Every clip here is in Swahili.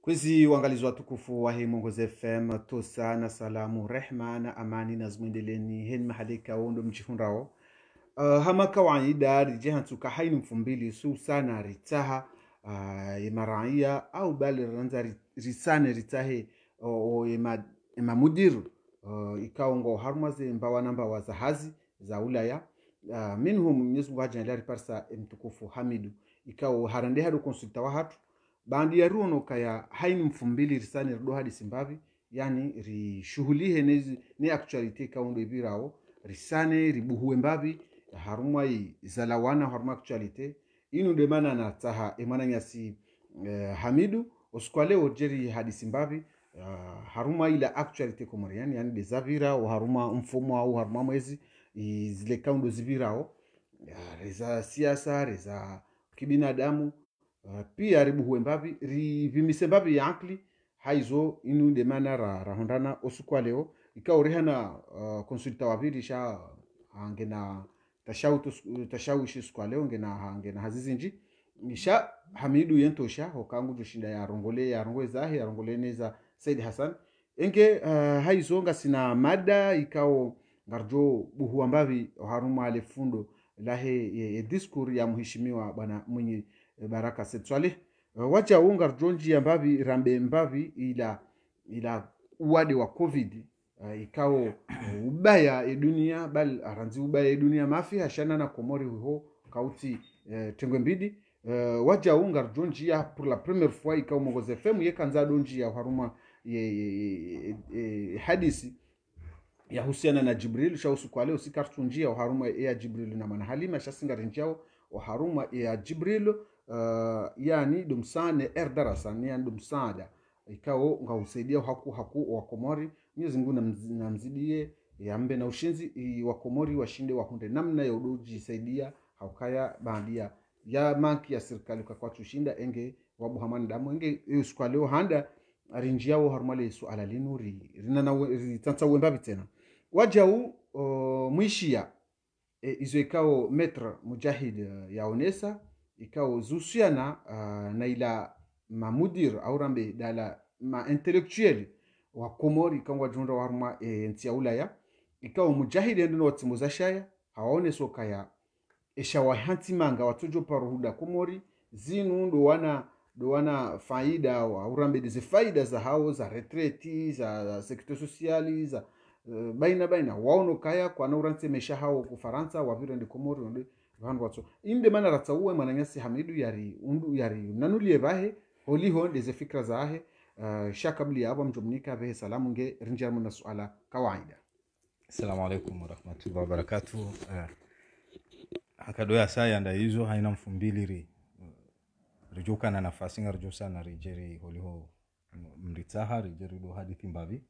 Kwezi uangalizi watukufu wa hii Mwongozo FM tosa na salamu rehma na amani na zimwendeleni heni mahalika wondo mchifundao hama kawaida rijehantuka haini mfumbili su sana ritaha imaraia au bali ranza risane ritahe o ima mudiru ikaongo harumaze mbawa namba wa zahazi za ulaya minhum Mwenyezi Mungu hajanilari parsa mtukufu Hamidu ikao harande hado konsulta wa hatu bandi ya ruono kaya haini mfumbili risani rido hadi simbavi yani rishuhulihe ne actualite kaundo ibirao risane ribuhuwe mbavi harumwa zalawana harumwa actualite inu demana na taha emana nyasi Hamidu oskwale ojeri hadi simbavi haruma ila actualite komoriani yani desavira o haruma mfumo au haruma mwezi zile kaundo zibirao reza siasa reza kibinadamu pia ribuhuwe mbavi rivimise mbavi ya akli haizo inu demana rahondana osukwaleo ikao rehana konsulta waviri sha angena tashawishi sukwaleo ngena hazizinji nisha Hamidu yentosha hokangu joshinda ya rongole zahi ya rongole neza Said Hassan enge haizo sina mada ikao ngarjo buhuwa mbavi haruma alefundo lahe diskuri ya mheshimiwa bwana mwenye Baraka Said Swaleh wacha ungar jonji mbavi rambe mbavi ila uwade wa covid ikao ubaya e dunia bal aranzi ubaya e dunia mafi hashana na Komori ho kauti tengwe mbidi wacha ungar jonji ya pour la première fois ikao Mwongozo FM yekanza donji ya haruma hadisi ya husiana na Jibril shausu kwa leo sikartunjia wa haruma ya Jibril na mana Halima shasingarinjao wa haruma ya Jibril yani dumsane darasa yani dumsada ikao ngausaidia haku wa Komori Mwenyezi Mungu namzidie yambe na ushinzi wa Komori washinde wahunde namna ya udoji saidia haukaya bandia ya manki ya serikali kwa tushinda enge wabu hamani damu enge usikwa leo handa arinjiao harumale suala linuri rinana ritansa wembabi tena wajau mwishia izo ikao metra mujahid ya onesa ikao zusiana na ila mamudir au rambe dala ma intellectuel wa Komori kangwa junda warma ntia ulaya ikao mujahid ndino watimuza shaya haone sokaya eshawa hanti manga watojo paruhuda Komori zinu ndo wana faida au rambe dize faida za hao za retreti za secteur sociali za baina waono kaya kwa na uranse mesha hao ku Faransa wavira ndi Komori ndi vandu watso inde mana ratauwe mananyasi Hamidu yari nanulie bahe holiho deze fikra zahe shakabli aba mjumnika be salamu nge rinjamu na suala kawaida. Assalamu alaikum warahmatullahi wabarakatuh. Hakadoya saya nda hizo haina mfumbili rijuka na nafasi ngarjo sana rijeri holiho mritaha rijeri do hadithi mbavi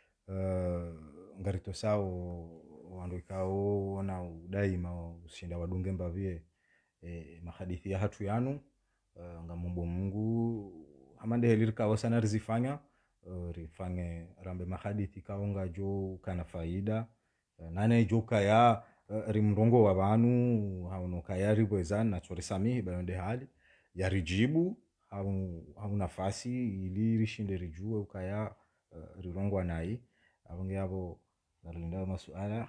ngarito sao wando ikao na udaima ushinda wadunge mbavie mahadithi ya hatu yanu ngamombo Mungu amande helirika wasana rizifanya rifanye rambe mahadithi kaonga jo kana faida nane joka ya rimrongo wa banu hauno kayari bwezana na chorisamihi bayonde hali ya rijibu hau nafasi ili rishinde rijue ukaya rirongwa nai abonge abo nalinda masuala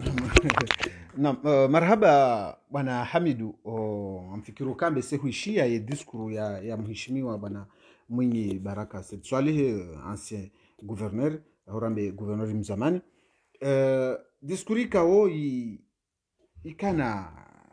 na marhaba bwana Hamidu amfikiru kambe sehuishia ye diskuru ya mheshimiwa bwana mwenye Baraka Said Swaleh ancien gouverneur horambe gouverneur mzamani diskuri kao ikana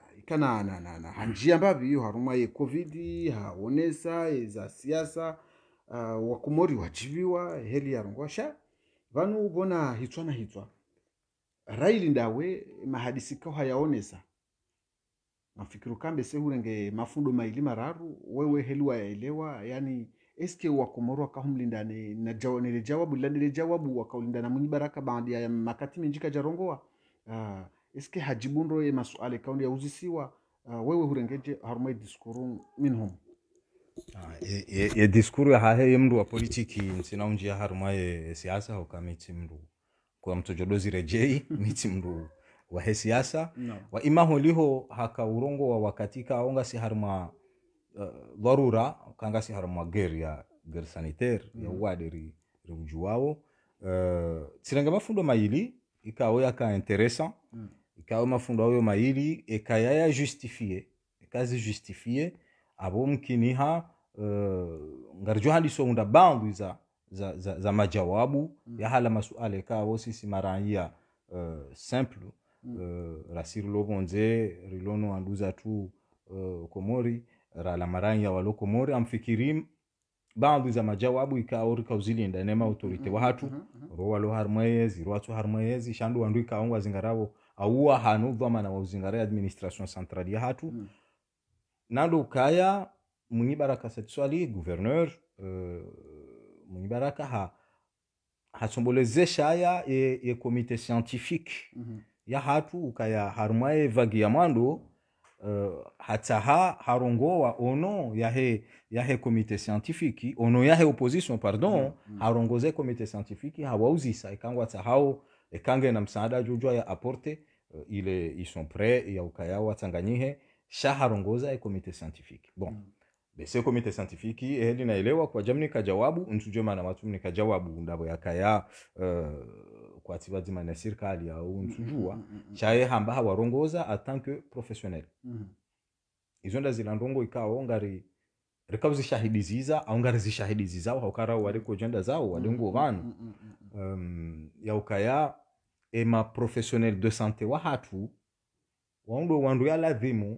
na hanjia mbavi hiyo haruma ye covid haonesa za siasa wa Komori wajiviwa heli ya rongosha vanu bona hitwa raili ndawe mahadisi kao hayaonesa mafikiru kambe sehurenge mafundo maili mararu wewe helu yaelewa yani eske wa Komoro akahumlindane na jawabu landile jawabu wakaulindana mwenye Baraka baada ya makati menjika jarongoa eske hajibundo masuala kaundi ya uzisiwa wewe hurengeje harumai diskuru minhum ye diskuru ya hahe mndu wa politiki nsina unjia harumai siasa hukamiti mndu kwa mtojodozi rejei miti mndu wa he siasa no. Wa imaho liho haka urongo wa wakatika onga si haruma dharura kanga si haruma geria guerre sanitaire ya wade ri ujuwao tsiranga mafundo maili ikawa yaka interessant ikawa mafundo ayo maili ekaya ya justifier ekazi justifier abo mkiniha ngarjo handi so unda bandu za majawabu ya hala masuala ikawa sisi maranya simple rasir lobonze rilono anduza tu komori rala maranya walo komori amfikirim bandu za majawabu ikawa rikauzilinda nema autorite wa hatu rowalo harmayezi rwatu harmayezi shandu wandu ikaongwa zingarabo auwa hanu dhamana wa uzingare administration centrale ya hatu nando ukaya munyibaraka satiswali gouverneur munyibaraka hasombolezesha ya komite scientifique ya hatu ukaya harmaye vagi ya mando hataha harongowa ono yahe komite scientifique ono yahe opposition pardon harongoze komite scientifique hawauzisa ikangwa tahao ekange na msaada jujwa ya apporte ils sont prêts ya ukaya watanganyihe shaharongoza komite scientifique bon bese komite scientifique heli naelewa kwa jamni kajawabu ntujema na watu nikajawabu ndabo yakaya kwa tibadima na serikali au ntujua chaye hamba hawarongoza en tant que professionnel izonda zilandongo ikawa ngari rikauzi shahidi ziza au ngari zishahidi zizao haukara wale ko jenda zao walengo vanu ya ukaya ema professionnel de santé wa hatu wandu ya ladhimu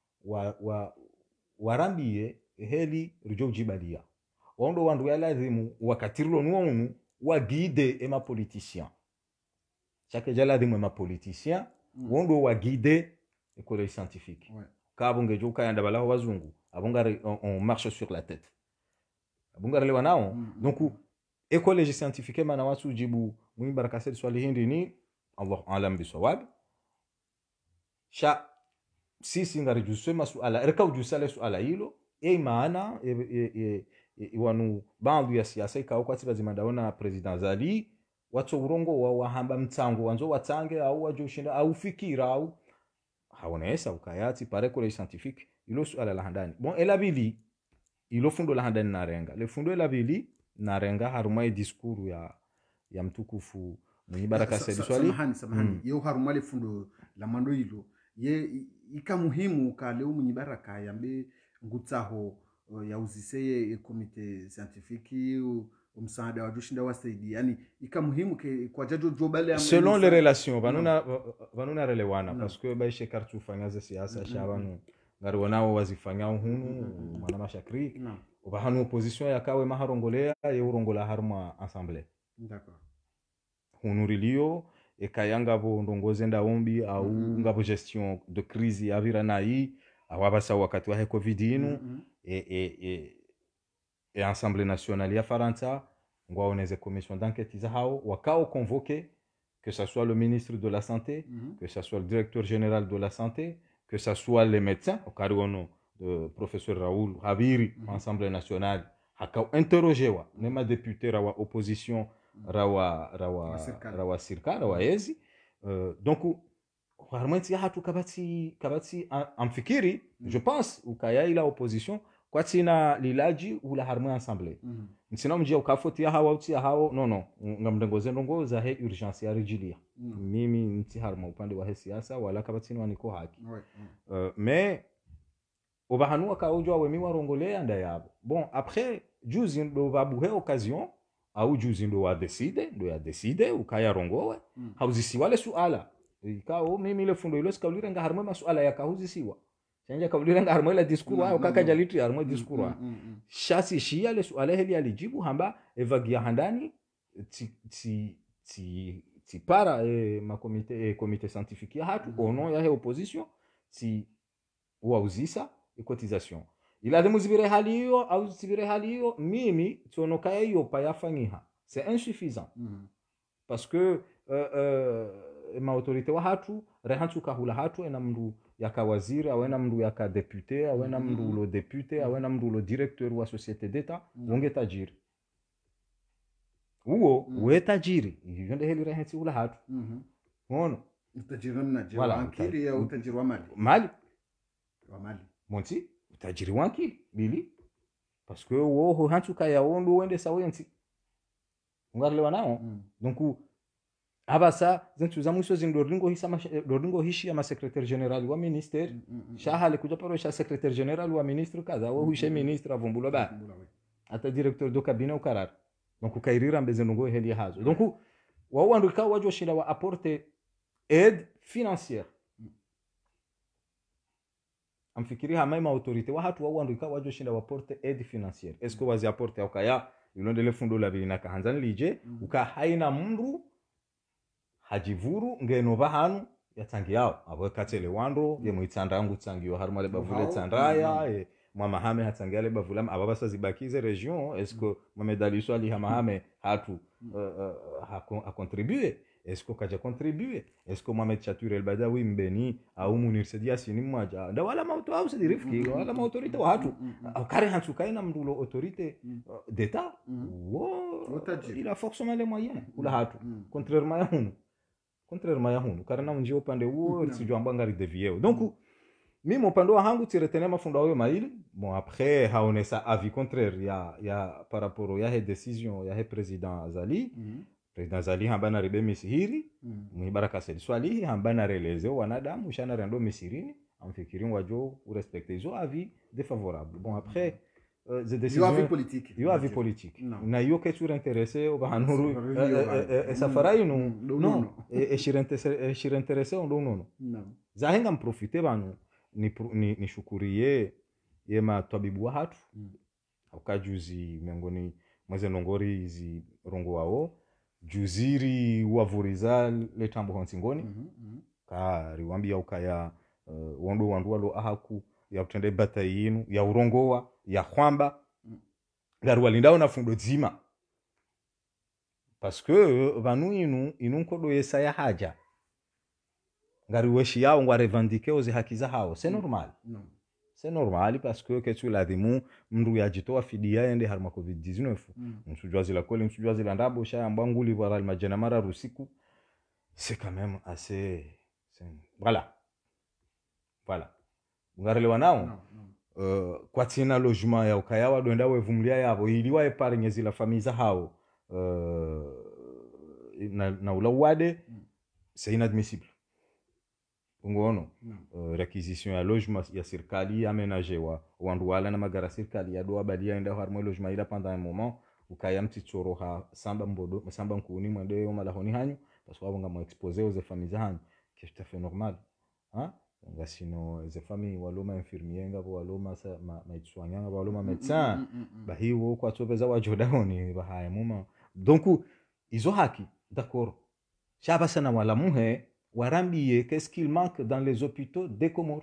warambie heli rijo jibalia wandu ya ladhimu wakatirlo nuonu wa guide ema politicien chaque jaladhimu ema politicien wandu wa guide école scientifique kabunge joka yanda balaho wazungu abongari on marche sur la tête abongari lewa nao donc école scientifique mana watu jibu muimbaraka sel swali hindi ni Allah alam bisawab sha sisi ngari jusema suala reka ujusale suala hilo maana wanu bandu ya siasa ikao kwa tiba zimandaona president Zali watu urongo wa wahamba mtango wanzo watange au wajushinda au fikira au haonesa ukayati pare kule scientifique ilo suala la handani bon elabili ilo fundo la handani narenga le fundo elabili narenga harumai diskuru ya mtukufu mwenye baraka saidi swali samahani yo harumai fundo la mando hilo ye ika muhimu kale mwenye baraka yambe ngutsaho ya uziseye komite scientifique msaada wa jushinda wasaidi yani ika muhimu ke kwa jajo jobale ya selon les relations vanuna relewana parce que baishe kartu fanyaza siasa shabanu ngari wanao wazifanya hunu mwana mashakri ubahanu opposition yakawe maharongolea ye urongola harma assemblée d'accord hunu rilio ekayanga bo ndongoze ndaombi au ngabo gestion de crise yavira nayi awabasa wakati wa covid inu et Assemblée nationale ya Faransa ngwaoneze commission d'enquête za hao wakao convoqué que ça soit le ministre de la santé que ça soit le directeur général de la santé que ça soit les médecins au cariono de professeur Raoul Habiri Assemblée nationale hakao interroger wa nema député rawa opposition rawa sirka rawa ezi donc harmanti hatu kabati amfikiri je pense ukaya ila opposition kwa tina lilaji ula harma assemblée nsina mjia ukafoti ya hawa uti ya hao no ngamdengoze ndongoza he urgence ya rijilia mimi nti harma upande wa he siasa wala kabatini waniko haki mais obahanua kaujwa wemi warongolea nda yabo bon après juzi ndo babuhe occasion au juzi ndo wa decide ukaya rongowe hauzisi wale suala ikao mimi ile fundo ile sikaulira nga harma masuala ya kahuzisiwa chanja kaulira nga harma ile diskuru hayo kaka jalitri harma diskuru shasi shia ile suala hili alijibu hamba evagia handani ti para ma comité scientifique ya hatu ono ya he opposition ti wauzisa cotisation ila demu zibire hali hiyo au zibire hali hiyo mimi tonokaya hiyo payafanyiha c'est insuffisant parce que ma autorité wa hatu rehantu kahula hatu ena mndu yaka waziri awena mndu yaka député awena mndu lo député awena mndu lo directeur wa société d'état wonge tajiri uo we tajiri yonde heli rehantu hula hatu ngono utajiri na jewa akili ya utajiri wa mali mali wa mali monti utajiri wanki bili parce que wo hantu kaya wondo wende sawensi ungarlewa nao donc abasa zentu za mwisho doringo hishi ama secrétaire général wa ministère shahale kuja paro sha secrétaire général wa ministre kaza wo hishe ministre avumbulo ba ata directeur do cabinet au karar donc kairira mbeze ndongo heli hazo donc wao andika wajo shinda wa apporter aide financière amfikiri hamai ma autorité wa hatu wao andika wajo shinda wa apporter aide financière est-ce que wazi apporter ukaya ilondele fundo la bilina kahanzani lije uka haina mndu hajivuru ngeno bahanu yatangi yao abo katele wandro ye muitsanda yangu tsangiyo harmale bavule tsandaya mama hame hatangiale bavula ababasa zibakize region est-ce que mamedali swali hame hatu a contribuer est-ce que kaja contribuer est-ce que Mohamed Chature el Badawi mbeni au Munir Sedia sini mmoja nda wala mauto au sidirifiki wala autorité wa hatu au kare hantu kaina mndulo autorité d'état il a forcément les moyens kula hatu contrairement ya hunu karena mnjio upande huo sijua mbanga ridevieo donc mimi upande wa hangu tiretene mafundo wao maili bon après haonesa avis contraire ya par rapport ya décision ya président Azali président Azali hambana ribe misihiri muhibaraka sedi swali hambana releze wanadamu shana rendo misirini amfikirin wajo urespecte hizo avis défavorable bon après yo avis politique na yo que tu intéressé au banuru safari non et shir intéressé on non zahenga mprofite banu ni shukuriye yema tabibu wa hatu ukajuzi miongoni mweze nongori hizi rongo wao juziri wavuriza letambo hansingoni ka riwambia ukaya wondo walo ahaku ya utende bata yinu ya urongowa ya kwamba garuwa lindao na fundo zima parce que vanu inu nkodo yesa ya haja garuweshi yao ngwa revendiquer ozi haki za hao c'est normal c'est normal parce que tu l'adimu mndu yajitoa fidia ende harma covid-19 msujwa zila kole msujwa zila ndabo sha mbanguli wala majana mara rusiku c'est quand même assez voilà ngarelewa nao kwa tina logement ya ukayawa doenda wevumlia yabo iliwa epargne zila famille hao na ulawade c'est inadmissible ungono requisition ya logement ya serikali aménagé wa wandu wala na magara serikali ya doa badia enda harmo logement ila pendant un moment ukaya mtitsoro ha samba nkuni mwende yo malahoni hanyu parce que wabonga mo exposer aux familles hanyu qui est tout à fait normal hein ngasino les familles waloma infirmier ngabo waloma maitswanya ngabo waloma médecin bahiwo kwa tsobeza wa jodani bahaya muma donc izo haki d'accord shaba sana wala muhe warambiye qu'est-ce qu'il manque dans les hôpitaux des Comores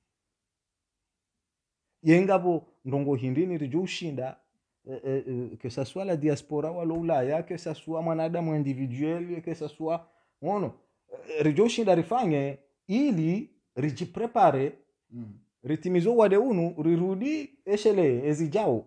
yengabo ndongo hindini rijushinda que ça soit la diaspora wala ulaya que ça soit mwanadamu individuel que ça soit ono rijushinda rifanye ili rijiprepare ritimizo wade unu rirudi eshele ezijao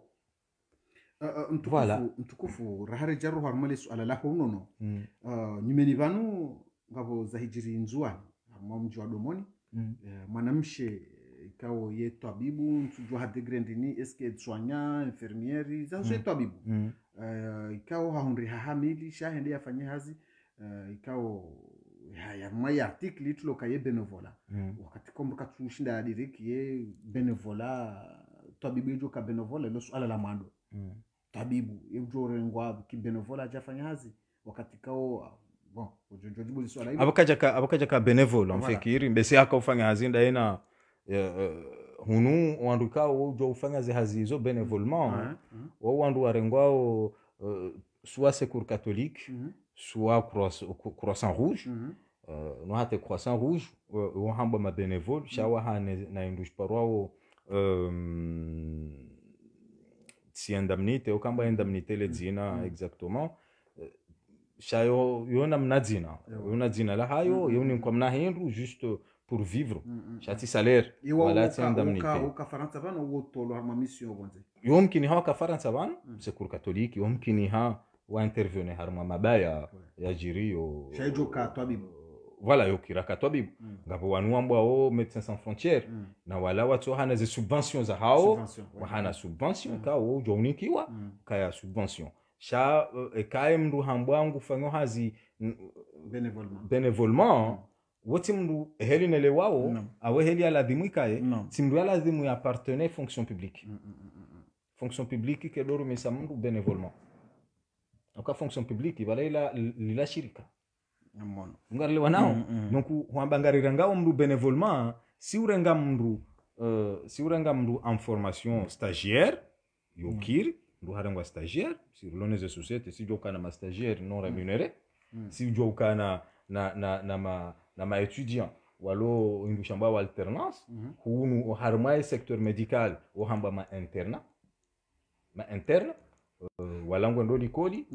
mtukufu rahari jaru harmale suala la honono nyimeni vanu ngabo zahijiri nzuani mji wa domoni mwanamshe ikao ye tabibu mtujua hadegrendini eske tswanya infirmieri zazo tabibu ikao hahunri hahamili shahende yafanye hazi ikao ya mai article tulo kaye benevola wakati kombo katushinda diriki ye benevola tabibu ejo ka benevola lo suala la mando tabibu ejo rengwa ki benevola jafanya hazi wakati kao bon ujojibu li swala hilo abakaja ka benevola mfikiri mbese aka ufanya hazinda ina hunu wanduka ujo ufanya hazi hizo benevolement wa wandu warengwao soit secours catholique soit croissant rouge no hate croissant rouge wo hamba ma bénévole shawa hane na indush parwao si indemnité o kamba indemnité le dina exactement shayo yona mnadzina la hayo yoni kwa mna hindu juste pour vivre shati salaire wala ti indemnité o ka faransa bana wo tolo harma mission bonze yomkini ha ka faransa bana secours catholique yomkini ha wa intervenir harma mabaya ya jirio shaijo ka tabibu voilà yokira katwabibu ngapo wanu ambao Médecins Sans Frontières na wala watu hana ze subventions za hao hana subvention ka wo jonikiwa kaya subvention sha kae mndu hambwangu fanyo hazi benevolement wote mndu heli nele wao awe heli aladhimu ikaye simndu aladhimu ya partenaire fonction publique fonction publique ke doru misa mndu benevolement aka fonction publique bala ila shirika ngarle wanao donc huambangarira ngao mndu benevolement si urenga mndu en formation stagiaire yokir mndu harengwa stagiaire si loneze société si jokana ma stagiaire non rémunéré si jokana na ma étudiant walo indu shamba wa alternance hunu harmai secteur médical o hamba ma interne walangu ndo likoli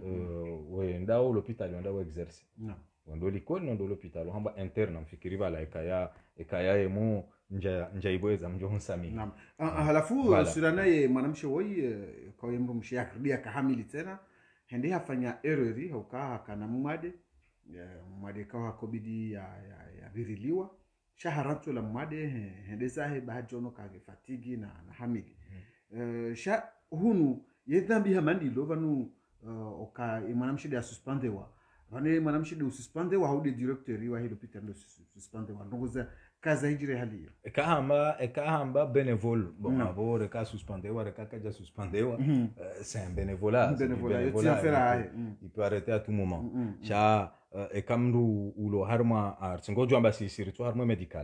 wendao l'hôpital wendao exerce ndo likoli ndo l'hôpital hamba interne mfikiri bala ekaya emo nja ibweza mjo honsami halafu sirana ye mwanamshe woi kwa yemro mshiakidia kahamili tena hende hafanya errori hoka kana mwade kawa kobidi ya viriliwa shaharantu la mwade hende zahe bahajono kage fatigi na hamili sha hunu yedhambi hamandilo vanu oka mwanamshide ya suspendewa vane mwanamshide ususpendewa haude directeur wa hilo pita ndo suspendewa ndongoza kaza hijire hali ekahamba bénévole bon abo reka suspendewa reka kaja suspendewa c'est un bénévolat il peut arrêter à tout moment cha ekamru ulo harma artsingojo amba sisiri to harma medical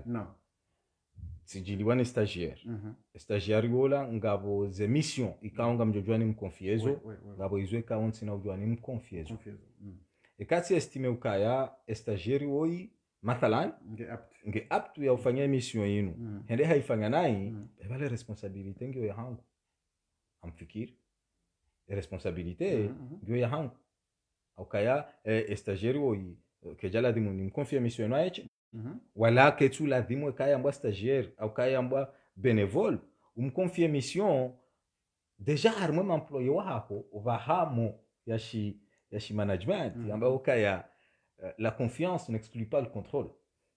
sijiliwa ni stagiaire stagiaire yola ngabo ze mission ikaonga mjojwani mkonfiezo ngabo izwe kaunti na ujwani mkonfiezo ekati estime ukaya stagiaire woi mathalan nge aptu ya ufanya mission yinu hende haifanya nai bale responsabilité ngyo ya hangu amfikiri responsabilité ngyo ya hangu ukaya stagiaire woi kejala dimu ni mkonfie mission na eche wala ketu la dimu kaya mbwa stagiaire au kaya mbwa bénévole umkonfie mission déjà harmo employé wa hapo vahamo yashi management ambao kaya la confiance n'exclut pas le contrôle.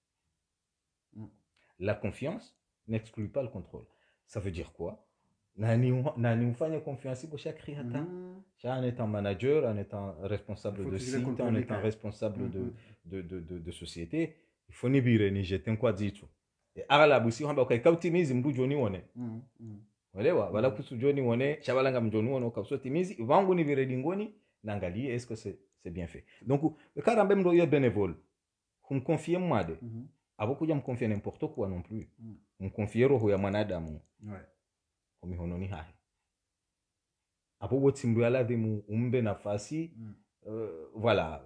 La confiance n'exclut pas le contrôle. Ça veut dire quoi? Nani ufanye confiance pour chaque créateur. En étant manager, en étant responsable de site, en étant responsable de société, il faut ni bire ni jeter quoi dit tout. Et ala busi hamba kwa kautimizi mdu joni wone. Walewa wala kusu joni wone shabalanga mjoni wone kwa timizi vangu ni bire dingoni nangalie est-ce que c'est bien fait. Donc le cas d'ambem do bénévole. Hum confier mwade. Abokuja mkonfie n'importe quoi non plus. Mkonfie roho ya mwanadamu. Omihononi hahi. Apo woti mbu ala demu umbe nafasi voilà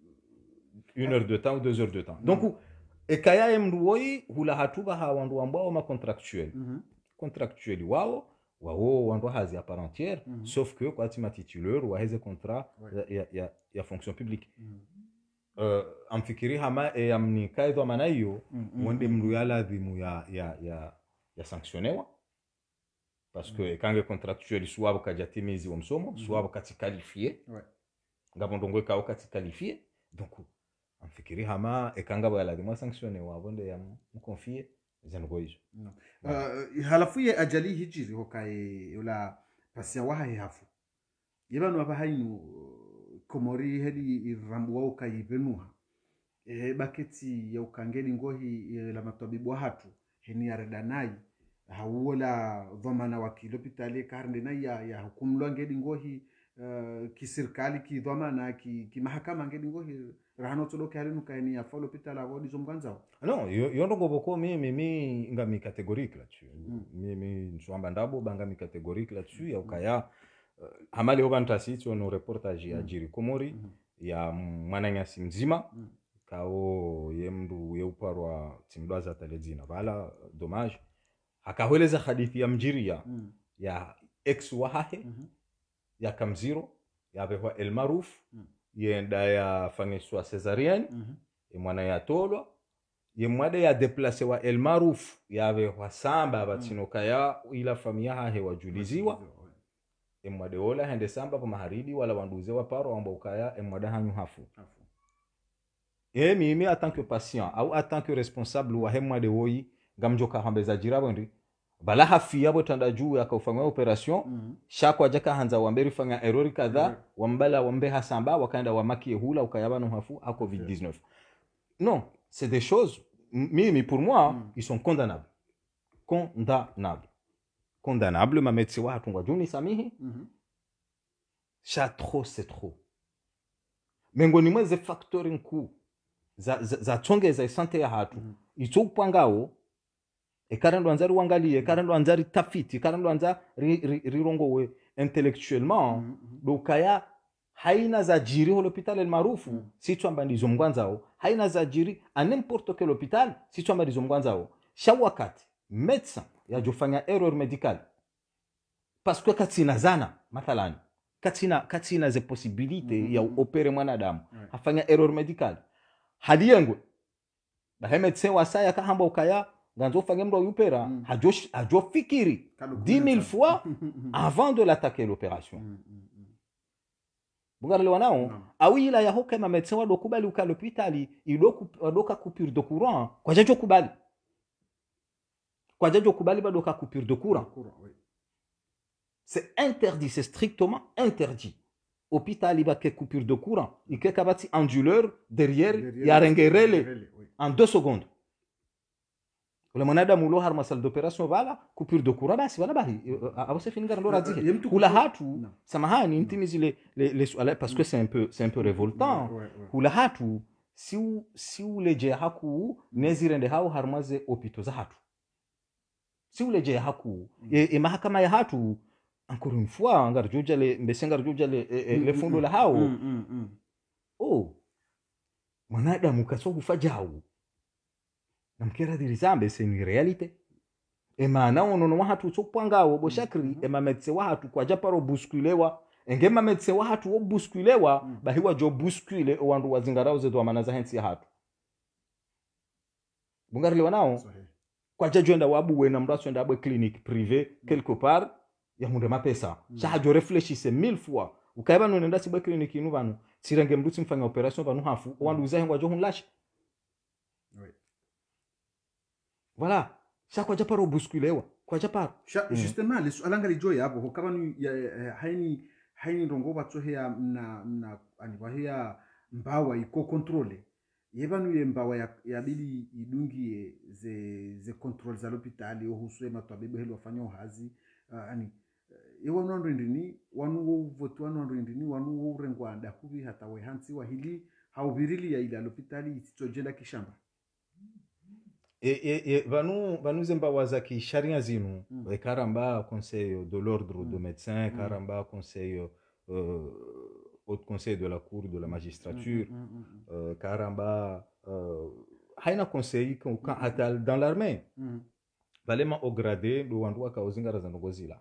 1 heure de temps ou 2 heures de temps. Donc ekaya mruoi hula hatuba hawandu ambao ma contractuel. Contractuel wao wandu hazi à part entière sauf que kwa tima titulaire wa heze contrat ya fonction publique. Amfikiri hama amni kaidwa manayo wende mru ya ladhimu ya sanctionnewa parce que kange contractuel suwabo kajatimizi wa msomo suwabo kati qualifié ngabo ndongo ka kati qualifié donc amfikiri hama ekanga ba ladhimu sanctionnewa wende ya mconfier zangoizo halafu ye ajali hijiri hokae yola pasia waha hafu yebanu abahainu komori hedi irambu wao kaibenuha baketi ya ukangeli ngohi la matabibu hatu heni aredanai hawala dhamana wa kilopitali karne na ya hukumlo ngeli ngohi kisirikali ki dhamana ki mahakama ngeli ngohi rahano todoke halinu kaini ya follow pitala wodi zomganzao non yondo goboko mimi ngami catégorique là-dessus mimi nswamba ndabo bangami catégorique là-dessus ya ukaya hamali hobantasi tsono reportage ya jiri komori ya mwananyasi mzima kao yemdu yeuparwa timbaza taledzina bala dommage akahweleza hadithi ya mjiria ya ex wahahe ya kamziro ya behwa el maruf yenda ya fangiswa cesarienne mwana ya tolwa ye mwade ya déplacer wa el maruf ya behwa samba batinoka ya ila familia hahe wajuliziwa mwade ola hende samba pa maharidi wala wanduze wa paro amba ukaya mwade hanyu hafu et mimi en tant que patient ou en tant que responsable wa hemwa de woi gamjoka hambeza jirabondi bala hafia botanda juu yakafanya operation shako ajaka hanza wamberi fanya error kadha wambala wambe hasamba wakaenda wamakie hula ukayaba no hafu à covid-19 non c'est des choses mimi pour moi ils sont condamnables condamnables ma médecin wa hatungwa juni samihi cha trop c'est trop miongoni mwa ze factori nkuu za tongeza sante ya hatu icho upangao ekarendo anzari wangalie ekarendo anzari tafiti ekarendo anza rirongowe intellectuellement dokaya haina za jiri ho l'hôpital el maarufu si twamba ndizo mgwanzao haina za jiri a n'importe quel hôpital si twamba ndizo mgwanzao shawakati médecin yajofanya erreur médicale parce que katina zana mathalani katina ze possibilité ya opere mwanadamu afanya error médicale hadiyengwe bahe médecin wasaya kahamba ukaya ganzo fanya mdo yupera hajo fikiri 10,000 fois avant de l'attaquer l'opération bungara lewanao awila ya hoka ma médecin wado kubali uka l'hôpital idoka coupure de courant kwa jajo kubali badoka coupure de courant c'est interdit, c'est strictement interdit. Hôpital, il va que coupure de courant. Il y a kabati onduleur derrière, il y a rengerele en 2 secondes. Le monada mulo har ma salle d'opération voilà, coupure de courant basi wala bahi. Awase finga ndo radhi. Kula hatu samahani intimizi les parce que c'est un peu révoltant. Kula hatu si uleje haku nezirende hao harmaze hôpitaux za hatu. Si uleje haku e mahakama ya hatu encore une fois ngarjuja le fundo la hao oh mwanadamu kaso kufajao namkera dirizambe c'est une réalité et maana ono wa hatu tsopangao bo shakri e mametse wa hatu kwa japaro bousculewa engema metse wa hatu bousculewa bahiwa jo bouscule wandu wazingarao zetu wa manaza hensi ya hatu bungarle wanao kwa jajwenda wabu we na mraso enda abwe clinique privée quelque part ya hunde mapesa chajo réfléchissez 1000 fois ukaiba no nenda sibwe clinique inu banu sirenge mdutsi mfanya operation banu hafu wandu uzahe ngwa jo hunlash voilà chaque japaro bousculewa kwa japaro justement les alanga lijo yabo hokabanu haini rongo batsohe ya na anibahia mbawa iko contrôler yebanu ye mbawa ya bili idungie ze contrôle za l'hôpital yo huswe matwabibu helo afanya hazi ani ewa nondo ndini wanu votu wanu ndini wanu urengwa ndakubi hata we hansi wa hili haubirili ya ila l'hôpital itsojela kishamba vanu zembawa za kisharia zinu karamba conseil de l'ordre de médecins karamba conseil haut conseil de la cour de la magistrature karamba haina conseil kan hata dans l'armée valema au gradé do wandu akauzingara za ndogozila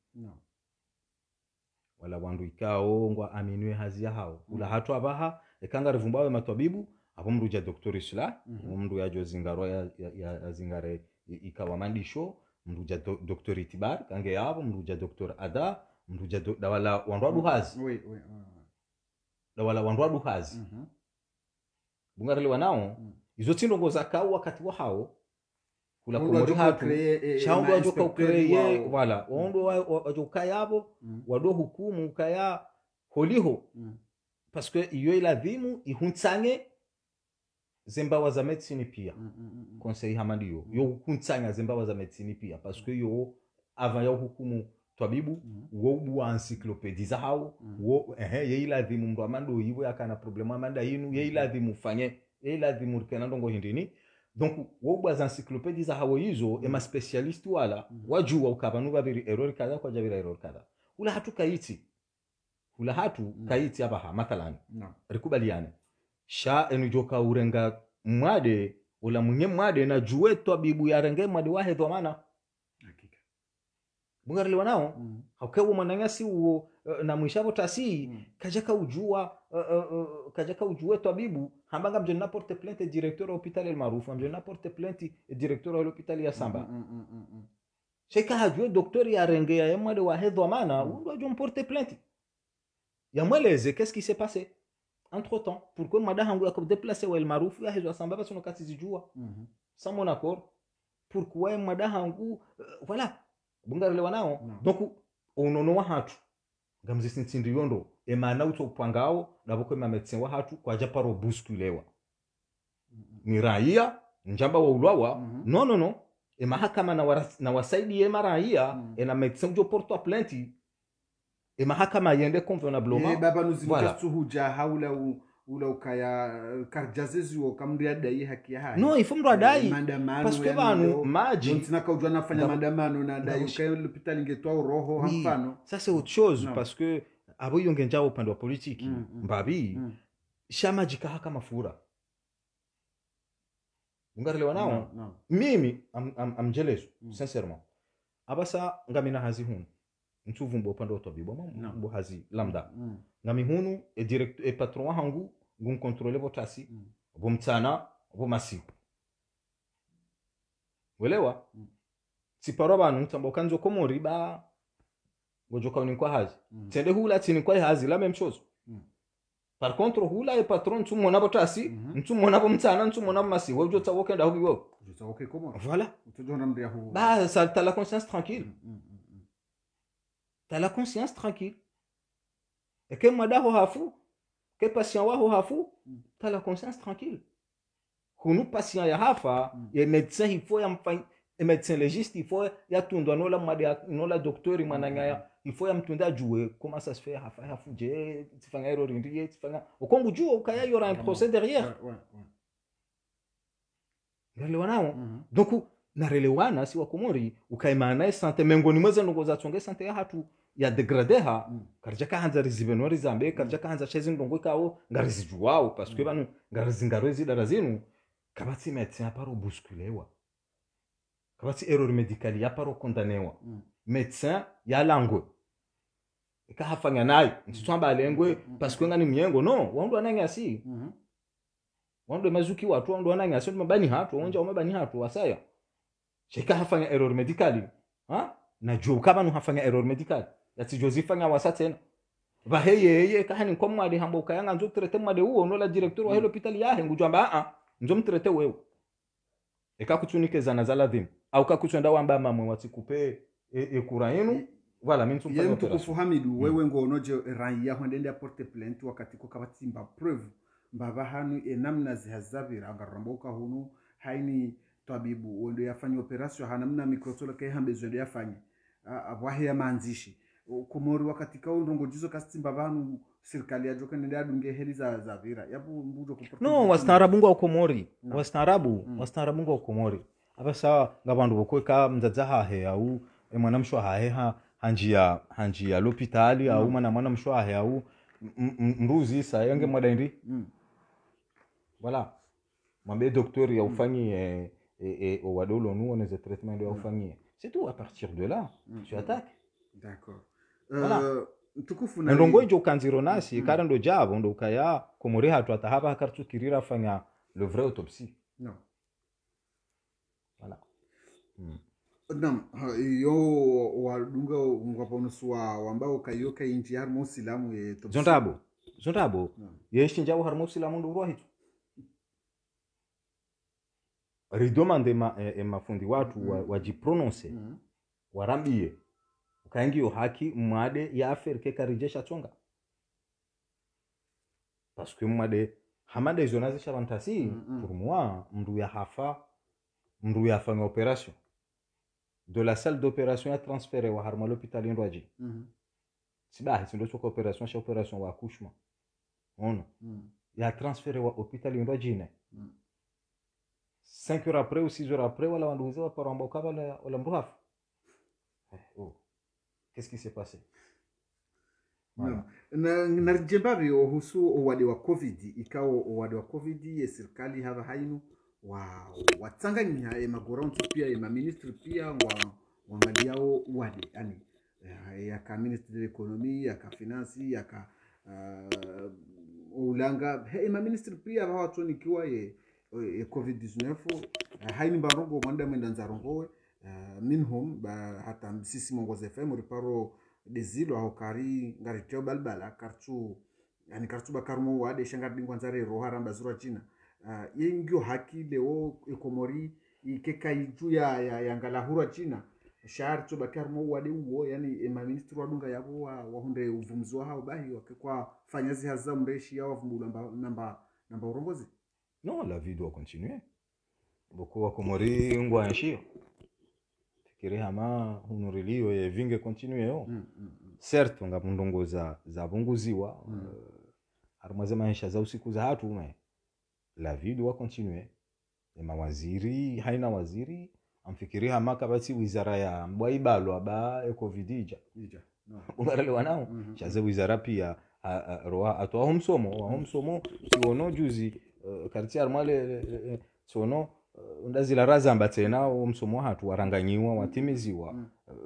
wala wandu ikao ngwa aminwe hazia hao ula hatu abaha ekanga rivumbawe matwabibu abo mruja doktori isla mndu yajo zingaro ya zingare ikawa mandisho mruja doktori itibar kange yabo mruja doktor ada mruja dawala wandu aduhazi dawala wandu aduhazi bungarele wanao izo tindongo zakao wakati wa hao kula komori hatu shaundu wajoka ukreye wala ondo wajoka yabo wado hukumu kaya holiho parce que iyo iladhimu ihuntsanye zembawa za medicine pia conseil hamadiyo yo huntsanya zembawa za medicine pia parce que yo avant ya hukumu twabibu wo bua encyclopédie za hao wo ye iladhimu ndo amando yiwe akana problema amanda yinu ye iladhimu fanye ye iladhimu kenando ngo hindini donc wo bua encyclopédie za hao hizo ema specialist wala wajua ukabanu babiri error kadha kwa javira error kadha ula hatu kaiti abaha mathalan rikubaliane sha enujoka urenga mwade ula mwenye mwade na juweto bibu ya renge mwade wahe dhamana hakika bungarli wanao haukewo mwananyasi uo na mwishavo tasi kajaka ujue to bibu hambanga mje na porte plainte directeur hôpital el maarufu mje na porte plainte directeur hôpital ya Samba sheka hajue docteur ya renge ya mwade wahe dhamana undo ajo porte plainte ya mweleze qu'est-ce qui s'est passé entre temps pourquoi mada hangu yakab déplacer wa el maarufu ya hizo samba basi unakati zijua sans mon accord pourquoi mada hangu voilà bungarelewa nao donc onono wa hatu ngamzisintsindi yondo emana utopangao daboko ma médecin wa hatu kwa japaro bousculewa ni raia njamba wa ulwawa no e mahakama na wasaidi ye maraia ena médecin jo porte à plainte e mahakama yende convenablement baba nuzinikastu huja haula ula ukaya karjazezi wo kamria dai haki hai no il faut mro dai parce que banu maji ntina kaujwa nafanya maandamano na dai ukaya hospitali ngetoa roho hapano ça c'est autre chose parce que abo yonge njao upande wa politiki mbabi shama jikaha kama fura ungarelewa nao mimi am jealous sincèrement abasa ngamina hazi hunu ntuvu mbo upande wa tabibu mbo hazi lambda ngami hunu e direct e patron hangu ngun contrôler botasi bo mtana bo masiku welewa siparo banu mtamba kanzo komori ba gojoka unikwa hazi tende hula tini kwa hazi la même chose par contre hula e patron tumona botasi tumona bo mtana tumona masi wojo tsawoke nda hugo tsawoke komori voilà tujona mdia hu bah ça t'as la conscience tranquille t'as la conscience tranquille et que madaho hafu que patient wa hafu t'as la conscience tranquille hunu patient ya hafa et médecin il faut yamfanya médecin légiste il faut ya tundwa no la docteur mananya il faut yamtunda jouer comment ça se fait hafa fuje tifanya error ndiye tifanya ukongu juu ukaya yora un procès derrière ngalewana donc narelewana si wakomori ukaimana santé mengoni mweza ngoza tsonge santé ya hatu ya degradeha karjaka hanza rizivenori zambe karjaka hanza chezi ndongo kawo ngarizijuwao parce que banu ngarizingarezi darazinu kabati médecin aparo bousculewa kabati erreur médicale ya paro condamnewa médecin ya langwe eka hafanya nayo ntitwamba alengwe parce que ngani myengo no wandu ananya si wandu mazuki watu wandu ananya si mabani hatu wonja umabani hatu wasaya sheka hafanya erreur médicale na jo kabanu hafanya error médicale yati josifanya wasatena baheye kahani komwadi hambo kayanga nzo traiter mwade uo no la directeur wa l'hôpital yahe ngujamba nzo mtraiter wewe ekakutunike zana zaladhim au kakutunda wamba mamwe watikupe ekura yenu voilà mimi tumfanya opération yemu Hamidu wewe ngonoje raia hwendende porte plainte wakati ko kabatimba preuve mbaba hanu enamna zihazavira ngaramboka hunu haini tabibu wendo yafanya operation hanamna microsola kai hambezo ndo yafanya abwahe ya manzishi komori wakati ka ndongo jizo kastimba banu serikali yajo kanende adunge heli za vira yapo mbujo kuporta no wastarabu ngo komori wastarabu ngo komori abasa ngabandu bokweka mzazaha he au mwana mshwa hahe hanjia l'hôpital au mwana mshwa hahe au mruzi sa yange mwadaindi voilà mwambie docteur ya ufanyi au wadolo nous on les traitements de ufanyi c'est tout à partir de là tu attaques d'accord voilà tukufu na ndongo ijo kanziro nasi kada ndo jabo ndo kaya komori hatu atahaba hakartu kirira fanya le vrai autopsie non voilà nam yo wadunga ngwaponuswa wambao kayoka inji har musilamu ye topsi zondabo yeshi njawo har musilamu ndo roho hicho ridomande mafundi watu wajiprononce warambie ukaingio haki mwade ya Afrika karijesha tonga parce que mwade hamada izo nazisha fantasi pour moi mndu ya hafa mndu ya fanya opération de la salle d'opération ya transféré wa harma l'hôpital ndwaji sibahi sindo choko opération wa accouchement ono ya transféré wa hôpital ndwaji ne 5 heures après ou 6 heures après wala wanduze wa paramboka wala mruhafu qu'est-ce qui s'est passé voilà. na jembavi ohusu owade wa covid ikawo owade wa covid ye serikali hava hainu watsanganya magora pia ministre pia wangaliao wade yani yaka ministre de l'économie yaka finance yaka ulanga ministre pia hawatonikiwa ye covid-19 haini barongo mwanda mwenda nzarongowe minhum hata sisi Mongoze FM riparo desilo hokari ngariteo balbala kartu yani kartuba karmo wade shanga dingwa nzare roha ramba zura China yengyo haki leo ekomori ikeka iju ya ngalahura China shahar tuba karmo wade uo yani ema ministru wadunga yabo wa hunde uvumzwa hao bahi wakekwa fanyazi haza mreshi ya wavumbula namba urongozi. Non, la vie doit continuer. Beaucoup wa komori ngwa nshio fikiri hama hunurilio ye vinge continue yo. Certes nga mundongo za bunguziwa harmaze maisha za usiku za hatu me la vie doit continuer. Mawaziri haina waziri amfikiri hama kabati wizara ya mbwaibalo aba ecovidija no. Ungarelewa nao chaze wizara pia roha atwa homsomo siono juzi karti armale sono ndazila razamba tena umsomo hatu waranganyiwa watimiziwa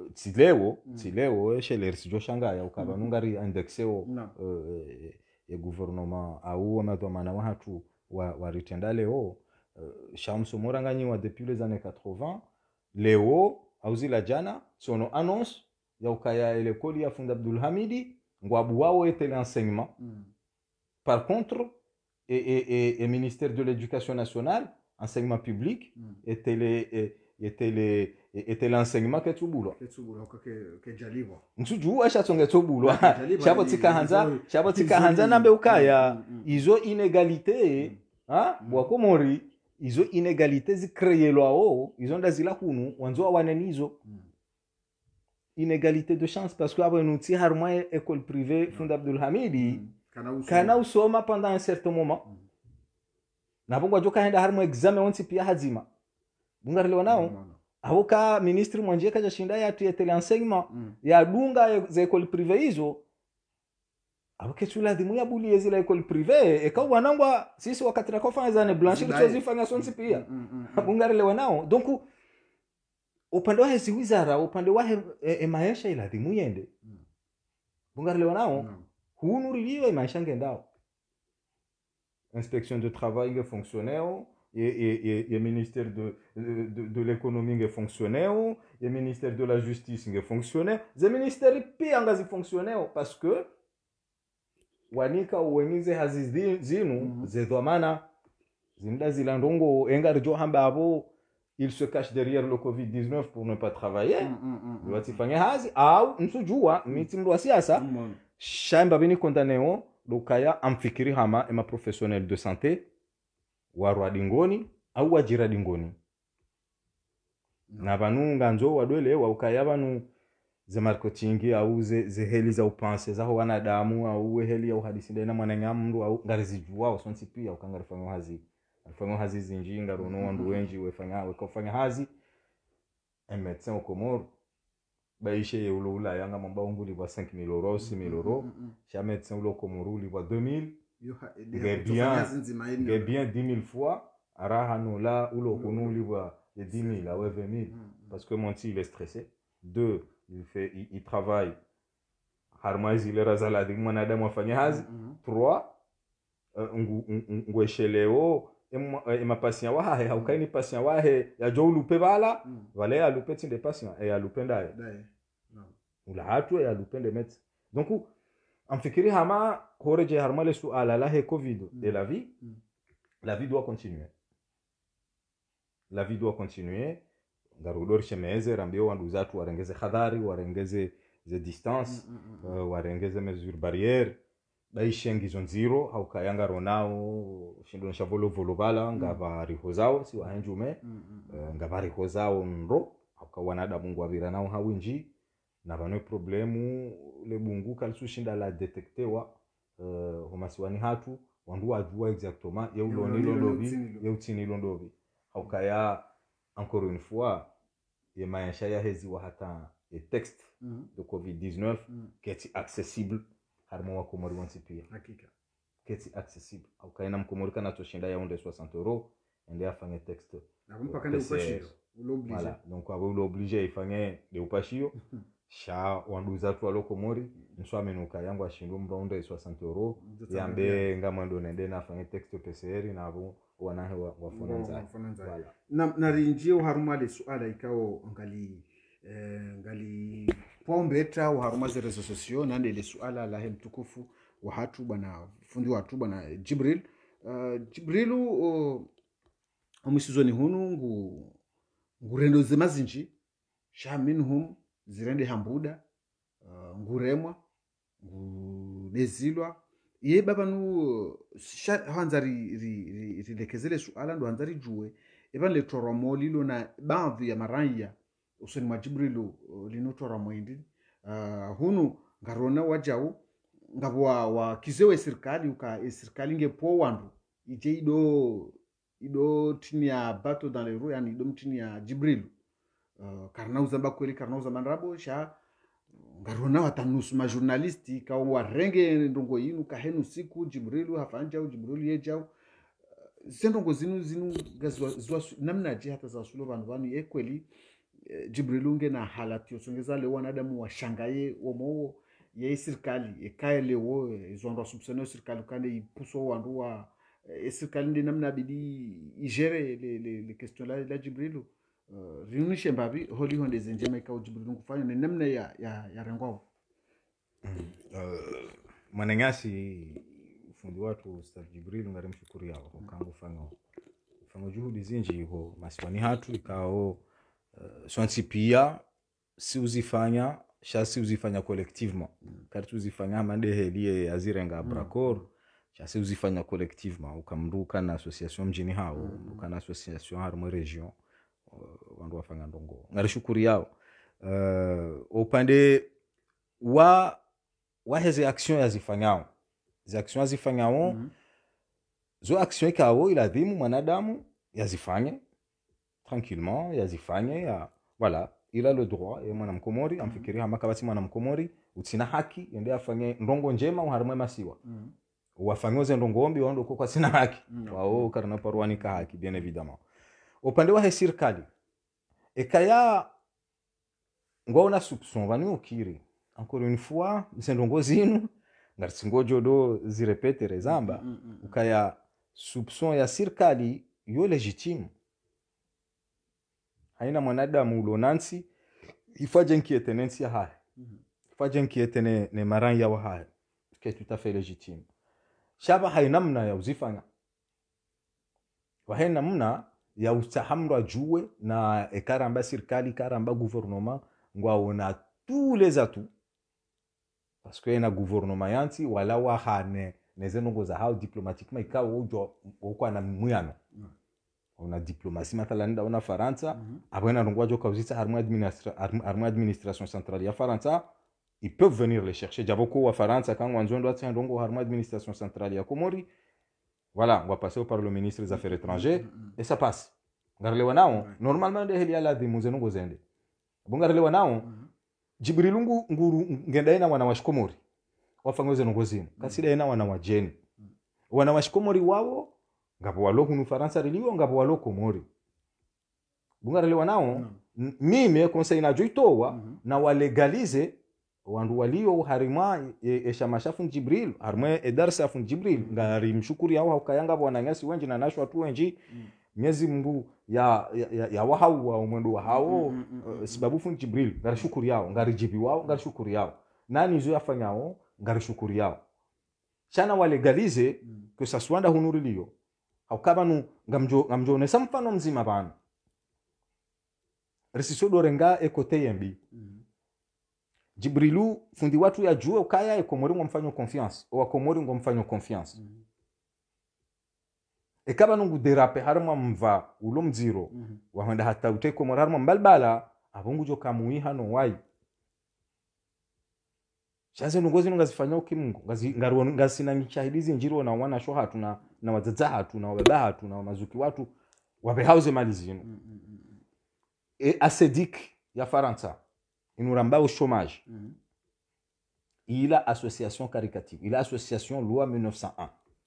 tileo shelerisi joshangaya ukaba nungari indexeo ya gouvernement au amadwamana wa hatu waritenda leo shamsomo ranganyiwa depuis les années 80 leo auzila jana sono annonce ya ukaya elekoli ya Fund Abdul Hamidi ngwabu wao était l'enseignement par contre et ministère de l'éducation nationale enseignement public était l'enseignement ketubulwa ke jaliwa nsuju asha tsonga tubulwa shabo tikahanza nambe ukaya izo inégalité bwakomori izo inégalité zikreyelwao izo ndazila kunu wanzo wanenizo inégalité de chance parce que abo nuti harma école privée Fund Abdul Hamidi kana usoma pendant un certain moment na bongo joka henda harma examen onti pia hazima bunga leo nao ahoka ministre mwanje kaja shinda ya tele enseignement ya dunga za école privée hizo aboke tula dimu ya buli ezila école privée eka wanangwa sisi wakati rakofanya zane blanche tuzifanya sonti pia bunga leo nao donc upande wa hizi wizara upande wa maisha ila dimu yende bunga leo nao hunuriliwe maisha ngendao inspection de travail nge fonctionnaire et ministère de l'économie nge fonctionnaire et ministère de la justice nge fonctionnaire ze ministère pia ngazi fonctionnaire parce que wanika uwenize hazi zinu ze dhamana zinda zilandongo engarjo hamba abo il se cache derrière le Covid-19 pour ne pas travailler watifanya hazi au nsujua mitimdo wa siasa shamba bini kondaneo dokaya amfikiri hama ema professionnel de santé warwa dingoni au wajira dingoni na banu nganzo wadwele wa ukaya banu ze marketing au ze heli za upanse za wanadamu au heli ya uhadisi ndena mwanangamru au ngarizijua sonsi pia ukangarifanya hazi zinjinga rono ndu wenji wefanya hazi médecin au Comore baishe ulula yanga mamba nguli wa 5000 euros 6000 euros cha médecin ulo Comore uli wa 2000 bien 10000 fois araha no la ulo kunuli wa 10000 à 20000 parce que mon il est stressé. 2 il travaille harmaizi ile razala di mwanadamu afanye hazi. 3 ngwesheleo ema patient wahe haukaini patient wahe ya jo lupe bala wale ya lupe tinde patient ya lupe ndaye ula hatu ya lupe de met donc amfikiri hama horeje harmale suala la he covid de la vie doit continuer ngarudor chemeze rambio wandu zatu warengeze khadari warengeze ze distance warengeze mesure barrière baishengizo nziro haukayanga ronao shindo shavolo volobala ngaba rihozao si wahenjume ngaba rihozao nro haukawanada mungu avira nao hawinji na bano problemu le bungu kalsushinda la detectewa homasiwani hatu wandu wajua exactement ya uloni londobi ya utini londobi haukaya encore une fois ya maisha ya hezi wa hata les textes de Covid-19 qui est accessible harmo wa Komori wansi pia hakika keti accessible au kaina mkomori kana toshinda ya onde 60 euros ende afanye texte na mpaka ni upashio uloblige voilà donc abo uloblige ifanye de upashio sha wanduza tu alo Komori nswa menuka yangu ashindu mbonde 60 euros yambe ngamando nende na afanye texte PCR na abo wanahe wafonanza voilà na rinjio harumale suala ikao ngali pombe eta haruma ze rezo sosio nande ile suala la mtukufu wa hatu bwana fundi watu bwana Jibril. Jibrilu omisizoni hunu ngurendo zemazinji sha minhum zirende hambuda nguremwa ngudezilwa ye baba nu hanza rilekezele suala ndo hanza rijue evan le toromo lilo na baadhi ya maraya usoni mwa Jibrilu lino toromo indi hunu ngarona wajau ngabwa wa kizewe serikali uka serikali ngepo wandu ije ido tini ya bato dans les roues yani ido mtini ya Jibrilu karna uzamba kweli karna uzamba nrabo sha ngarona watanusu ma journalisti ka warenge ndongo yinu kahenu siku Jibrilu hafanja Jibrilu yejao sendongo zinu gazwa namna je hata za sulo vanhu vanu ye kweli Jibrilu nge na halati yosongeza le wanadamu washangaye womo ye serikali ekaele wo izondwa subsene serikali kande ipuso wandu wa serikali ndi namna bidi igere les questions la Jibrilu riunishe mbabi holi honde zenjema ka Jibrilu kufanya ni namna ya rengwao mwanengasi fundi watu Ustadh Jibrilu ngari mshukuru yao kangu fango juhudi zinji ho maswani hatu ikao swansi pia si uzifanya shasi uzifanya collectivement kati uzifanya mandehelie azirenga bracor shasi uzifanya collectivement ukamruka na association mjini hao ukana association harmo region wandu wafanya ndongo ngari shukuru yao upande wa heze action yazifanyao yazifanyao zo action ikao iladhimu mwanadamu yazifanye tranquillement yazifanye ya voilà il a le droit et mwana mkomori amfikiria hamaka basi mwana mkomori utina haki ende afanye ndongo njema uharumwe masiwa wafanyoze ndongo ombi wando kwa sina haki wao karana parwani ka haki bien évidemment upande wa serikali ekaya ngona soupçon vanu ukiri encore une fois ndongo zinu ngarsingojo do zirepete rezamba ukaya soupçon ya serikali yo legitime haina mwanadamu ulonansi ifaje nkietenensi haya ifaje nkietene ne maran ya haya c'est tout à fait légitime shaba haina mna ya uzifanya wa haina mna ya ustahamra juwe na ekaramba serikali karamba gouvernement ngwaona tous les atouts parce que na gouvernement yanti wala wa hane nezenongo za hao diplomatiquement ikawa ujo kwa na muyano ona diplomatie mathalan da ona Faransa abona ndongwajo kauzita harmo administration centrale ya Faransa ils peuvent venir les chercher jaboko wa Faransa quand wanzondo atya ndongo harmo administration centrale ya Komori voilà on va passer par le ministre des affaires étrangères et ça passe ngarlewa nao normalement de heli ala dhimuze ngo zende bungarlewa nao Jibrilungu nguru ngendaina wana wa Komori wafangoze ngo zinu kasida ina wana wa jeni wana wa Komori wao ngapo waloko nu Faransa riliwo ngapo waloko Komori bungarlewa nao mime conseil na joitowa na walegalize wandu walio harima eshamashafu Jibril harma edarsa fu Jibril ngari mshukuri yao hakayanga wananyasi wenji na nashwa tu wenji Mwenyezi Mungu ya wahau wa mwendo wa hao sababu fu Jibril ngari shukuri yao ngari jibi wao ngari shukuri yao nani zo yafanyao ngari shukuri yao chana walegalize que ça soit nda hunurilio haukabanu ngamjo ne samfano mzima bana resisodo renga ekote yembi Jibrilu fundi watu ya jua ukaya ekomori ngomfanyo confiance o akomori ngomfanyo confiance ekaba nungu derape harma mva ulo mziro wahenda hata uteko morarma mbalbala abungu jo kamui hano wai shaze nungozi ngazifanya ukimungu ngazina michahidizi njiro na wana sho hatu na wazaza hatu na wababa hatu na mazuki watu wabehauze mali zinu asedik ya Faransa inuramba au chômage il a association caritative il a association loi 1901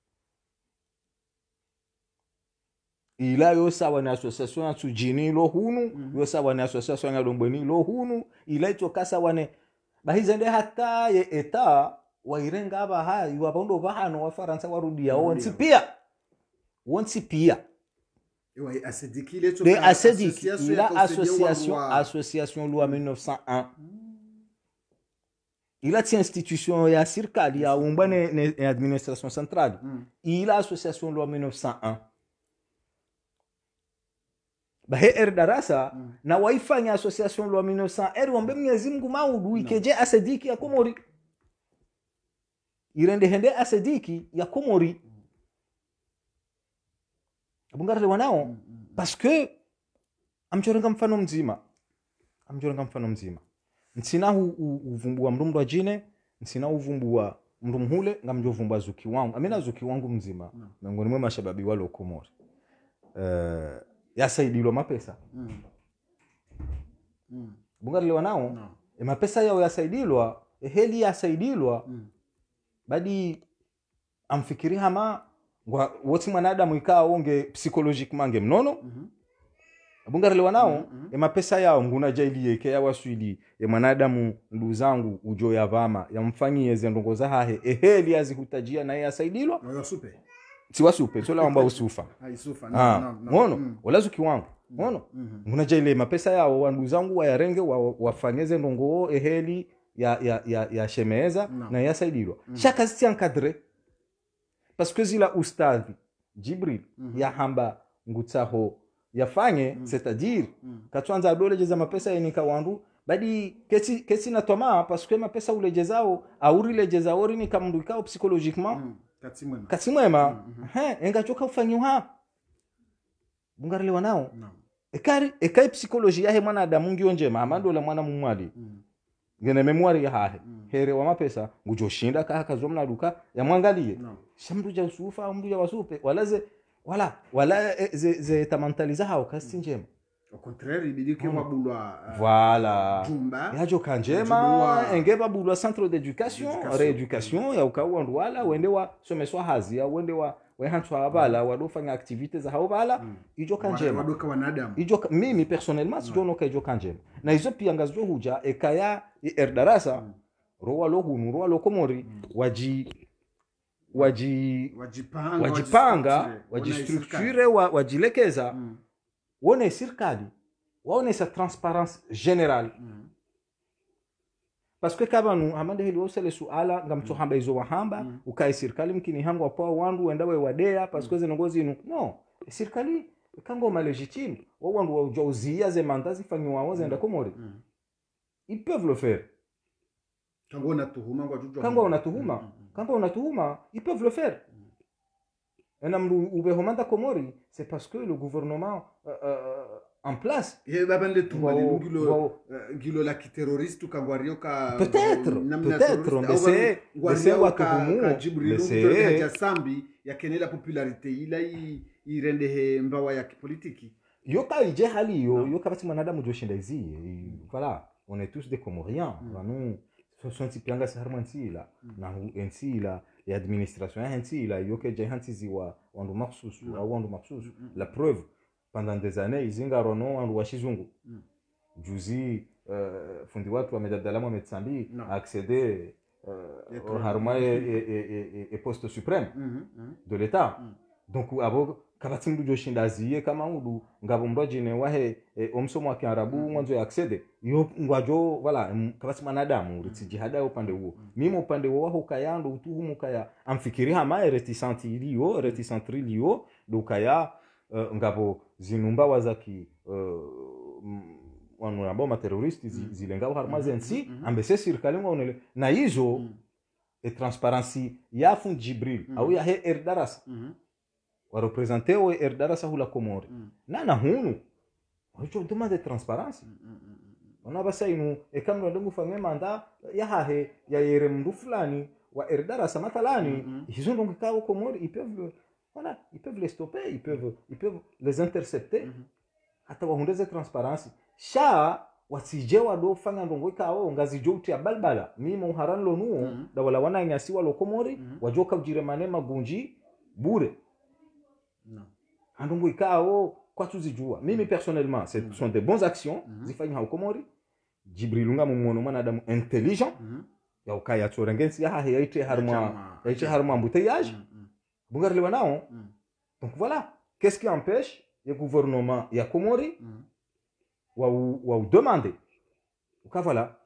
il a yo sawa na association ya tujini lo hunu yo sawa na association ya dombeni lo hunu il a itokasa wane bahizende hata ye eta wairenga aba ha yuabondo bahano wa Faransa warudia wonsi pia asedik il a association loi 1901 ila ti institution ya serikali ya umba ne administration centrale ila association loi 1901 bahe darasa na waifanya association loi 1901 wambe Mwenyezi Mungu maudu ikeje asadiki ya Komori irende hende asadiki ya Komori abungarle wanao parce que amchorenga mfano mzima nsina uvumbua mndu ajine nsina uvumbua mndu mhule ngamjo vumbua zuki wangu amena zuki wangu mzima miongoni mwa mashababi wale Komori yasaidilwa mapesa bungarle wanao mapesa yao yasaidilwa heli yasaidilwa badi amfikiri hama wote mwanadamu ikaa onge psychologiquement nge mnono bungarle wanao mapesa yao nguna jailie ke yawaswili mwanadamu ndu zangu ujo ya vama yamfanyie zendongo za hahe heli azihutajia na yasaidilwa wasupe siwasupe sola amba usufa haisufa ngono wala zuki wangu ngono nguna jaile mapesa yao wandu zangu wayarenge wafanyeze ndongo heli ya shemeza na yasaidilwa shaka sti encadré parce que zila ustadhi Jibril ya hamba ngutsaho yafanye c'est-à-dire katwanza adolejeza mapesa yenika wandu badi kesi na toma parce que mapesa ulejezao aurilejeza ori ni kamndu ikao psychologiquement katsimwema engachoka ufanyuha bungarle wanao ekai psychologie yahe mwanadamu ngio njema amando la mwana mumwali ngene memoire ya hahe here wa mapesa ngujoshinda kazo mnaduka yamwangalie shamdu ja usufa mdu ja wasupe wala ze tamantaliza hao kasi njema au contraire ibidi ke mabulwa voilà jumba yajo kanjema engeba bulwa centre d'éducation rééducation ya ukawa ndwala wende wa someswa hazi ya wende wa wehantswa abala wadofanya activités za hao bala ijo kanjema wadoka wanadamu ijo mimi personnellement sijono ka ijo kanjema na izo pia ngazo huja ekaya darasa roa lo Komori wajipanga wajistructure wajilekeza wone serikali waone sa transparence générale parce que kabanu amande hili wosele suala ngamto hamba izo wahamba ukai serikali mkini hangu wapo wandu wendawe wadea parce que zinongozi inu no serikali kango ma légitime wandu wajouzia ze mandazi fanywa wazo enda Komori ils peuvent le faire kango unatuhuma ils peuvent le faire enamru ubehomanda Komori c'est parce que le gouvernement en place babande tumba ngilo la terroriste kangwario ka peut-être mais c'est watuhumu le sambi yakene la popularité ila irende he mbawa ya politiki yoka ije hali yo kabati mwanadamu joshinda izi voilà on est tous des Comoriens nous sont tipianga sarmansila na ensila ya administration ensila yoke jahantizi wa wandu maksusu au wandu maksusu la preuve pendant des années izinga rono wandu washizungu juzi fundi watu wamejadala Metsambi accéder au harma et poste suprême de l'état donc abo kabati mdu joshinda ziye kama udu ngabo mrojine wahe omsomo wa Kiarabu mwanzo ya accéder yo ngwajo voilà kabati manadamu ritijihada upande huo mimi upande huo hukayando utuhumu kaya amfikiri hama reticentri liyo dukaya ngabo zinumba wazaki wanu ambao materroristi zilengao harmazensi ambese serikali ngone na hizo transparency ya fund Jibril au ya he darasa wa représenter o darasa hula Komori na hunu wacho demande transparence ona basa inu ekamno ndangu fanye manda ya hahe ya yere mndu fulani wa darasa matalani hizo ndo ngikao Komori ils peuvent les stopper, ils peuvent les intercepter. Hata wahundeze transparency. Sha wasije wado fanya ndongo ikao ngazijo uti balbala. Mimi muharan lo nuo da wala wana nyasiwa lo Komori wajoka ujiremane magunji bure. Ndongo ikao kwa tuzijua. Mimi personnellement, ce sont des bonnes actions zifanya au Komori. Jibrilunga mumono mwanadamu intelligent. Ya ukaya tsorengensi ya hahe yaite harma embouteillage. Bungarle wanao donc voilà qu'est-ce qui empêche le gouvernement ya Komori wa demander donc voilà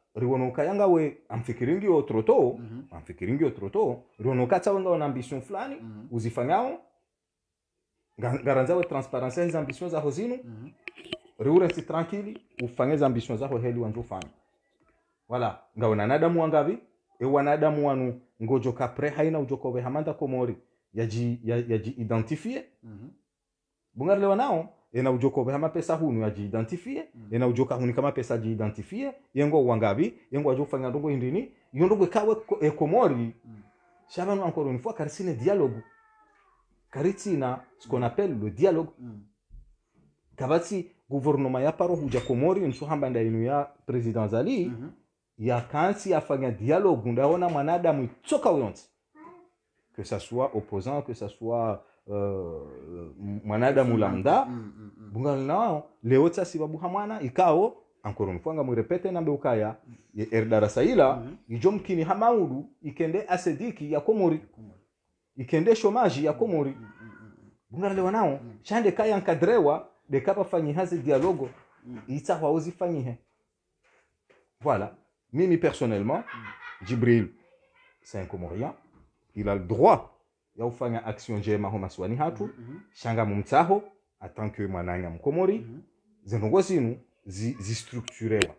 riwonoka yanga we amfikiringi otroto amfikiringi otroto riwonoka tsawenga wana ambition fulani uzifanyao garanza we transparence hizo ambition zako zinu riure si tranquille ufanye ambition zako heli wanzo fanya wala ngaona nadamu wangavi wanadamu wanu ngojo kapre haina ujoko we hamanda komori yaji identifier bungar lewa nao ena ujoko be hama pesa hunu yaji identifier ena ujoka huni kama pesa ji identifier yengo wangavi yengo ajofanya ndongo indini yondongo kawe komori shabanu encore une fois karisine dialogue karitina ce qu'on appelle le dialogue kabati gouvernement ya paro huja komori nso hamba nda inu ya president Zali ya kansi afanya dialogue ndaona mwanadamu itoka uyonti que ça soit opposant que ça soit mwanadamu lambda bungal nao leo tsa babu hamwana ikao encore une fois ngamu repete nambe ukaya darasa ila ijomkini hamaudu ikende asediki ya komori ikende chômage ya komori bungal leo nao chande kaya nkadrewa de kapa fanyi hazi dialogue itsa hauzi fanyihe voilà mimi personnellement Djibril c'est un Comorien il a le droit ya ufanya action njema ho maswani hatu shanga mumtaho en tant que mwananga mkomori zinongo zinu zi structurewa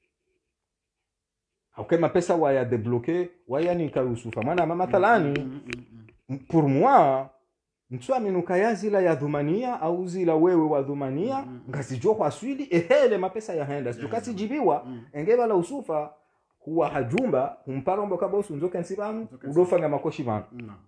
hakema pesa waya débloquer waya ni karusufa maana mama talani pour moi mtswami nukayazi la ya dhumania au zila wewe wa dhumania ngasijo kwa swili ehele mapesa ya henda stukati jibiwa engeba la usufa huwa hajumba humparombo kabosu nzoka nsibanu udofanga makoshi bana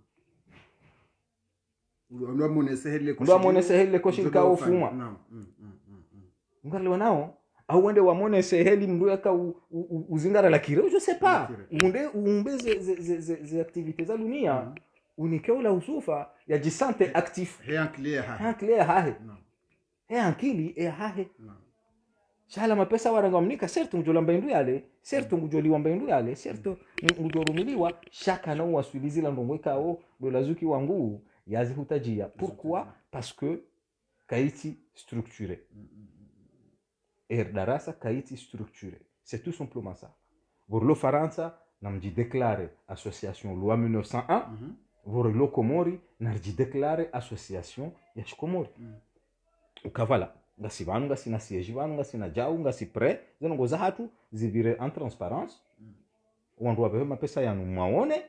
ndo amone seheli koshi kao fuma ngali wanao au wende wamone seheli mndu yaka uzingara la kire je sais pas unde umbeze ze activités za dunia unikeo la usufa ya jisante actif rien clair hahe akili hahe shala mapesa warangomnika certes ngujolamba indu yale certes ngujoliwa mbendu yale certes ngujorumiliwa shaka na waswilizi la ndongo ikao dolazuki wangu yazi hutajia pourquoi parce que kaiti structuré darasa kaiti structuré c'est tout simplement ça vorlo faransa namji déclarer association loi 1901 vorlo komori narji déclarer association ya komori ukavala ngasi vanu ngasi na siège vanu ngasi na jau ngasi prêt zenongo za hatu zivire en transparence wandu wabewe mapesa yanu mwaone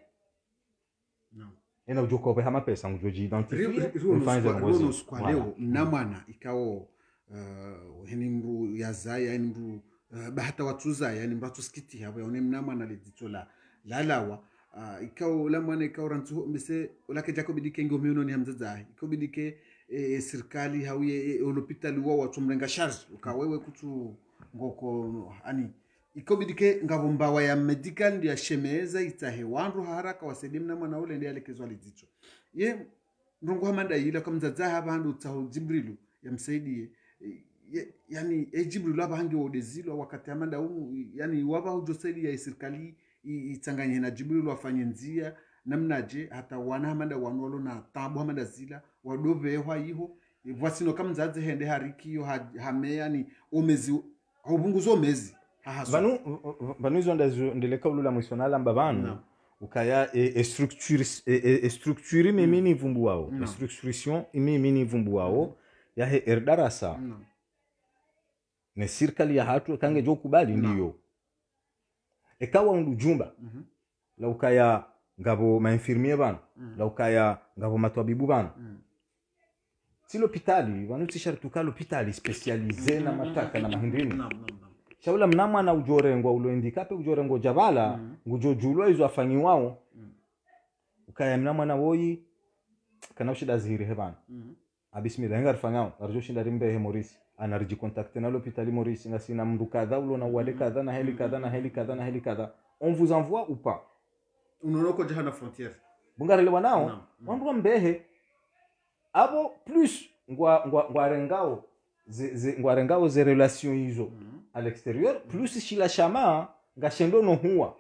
ena ujoko be hama pesa ngujoji identifier runo kwa leo mnamwana ikao heni mru yazaya heni mru bahata watuza yani mratu skiti hapo yaone mnamwana leditola lalawa ikao lamwana ikao rantu mise ulake jacob dike ngomiono ni hamzaza ikao bidike serikali hauye hospitali wao watumrenga charge ukawewe kutu ngoko ani ikobidike ngabombawa ya medical ndia shemeza itahewandu haraka wasedimna mwana ule ndiye alekezwa lizicho ye ndongo hamanda yila kamzaza habandu taho Jibrilu yamsaidie yani Jibrilu abahange odezilo wakati amanda yani waba hujosaidia ya serikali itanganye na Jibrilu afanye nzia namnaje hata wana hamanda wanolo na tabu hamanda zila wadobe hwa yiho wasino kamzaze hende hariki hamea ni omezi obunguzo mezi vanu izo ndeleka ulula mwisonala mbavanu ukaya structure mimini vumbu wao structuration mimini vumbu wao ya he darasa ne serikali ya hatu kange jo kubali ndiyo ekawa undujumba la ukaya ngabo mainfirmier bana la ukaya ngabo matwabibu bana si l'hôpital vanu tishartuka l'hôpital spécialisé na mataka na mahindini shaula mnamwa na ujorengo uloindikape ujorengo jabala ngujojulo izo afanyiwao ukaya mnamwa na woyi kana ushida zihiri hebana abismillah ngar fangao arjo shinda rimbe he Maurice anarji contacter na l'hôpital Maurice ngasina mndu kadha ulo na wale kadha na heli kadha na heli kadha na heli kadha on vous envoie ou pas unonoko jahana frontière bungarele wanao wandu mbehe abo plus ngwarengao ngwarengao ze relation hizo à l'extérieur plus shila shama ngashendo no huwa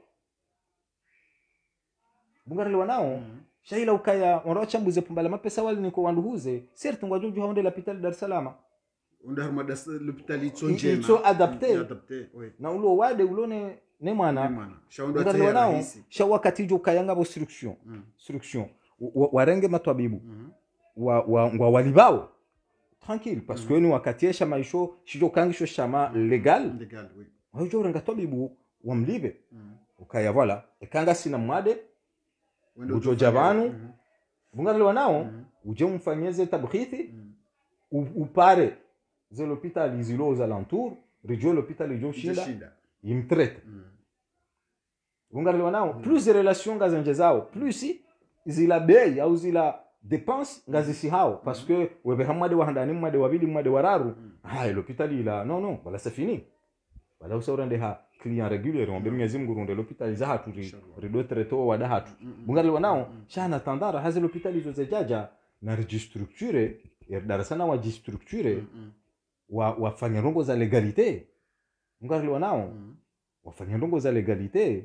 bungarele wanao shaila ukaya waracha mbuze pumbala mapesa wali niko wanduhuze certes ngwajoju haonde l'hôpital Dar es Salaam unda harma l'hôpital itsonje ito adapté oui na ulo wade ulone ne mwana shaundo ngarlewa nao rahisi sha wakati jo kayanga bo instruction warenge matwabibu wa walibao tranquille parce que ni wakati esha maisho shijo kangisho shama legal oui wajo renga twabibu wamlibe ukaya voilà ekanga sina mwade ujo jabanu bungarlewa nao uje mfanyeze tabkhithi upare ze l'hôpital zilo aux alentours rijo l'hôpital jo shinda imtraite bungarlewa nao plus de relations gazenje zao plus zila bei au zila dépense ngazisi hao parce que webe hamade wa handani mwade wabili mwade wararu l'hôpital ila non voilà c'est fini wala usaurande ha client régulier on bemnyezi mgurunde l'hôpital za hatu rido treto wada hatu bungarlewa nao shana tandara hazi l'hôpital izo zejaja na registructure darasana wa registructure wafanya rongo za legalité bungarlewa nao wafanya rongo za legalité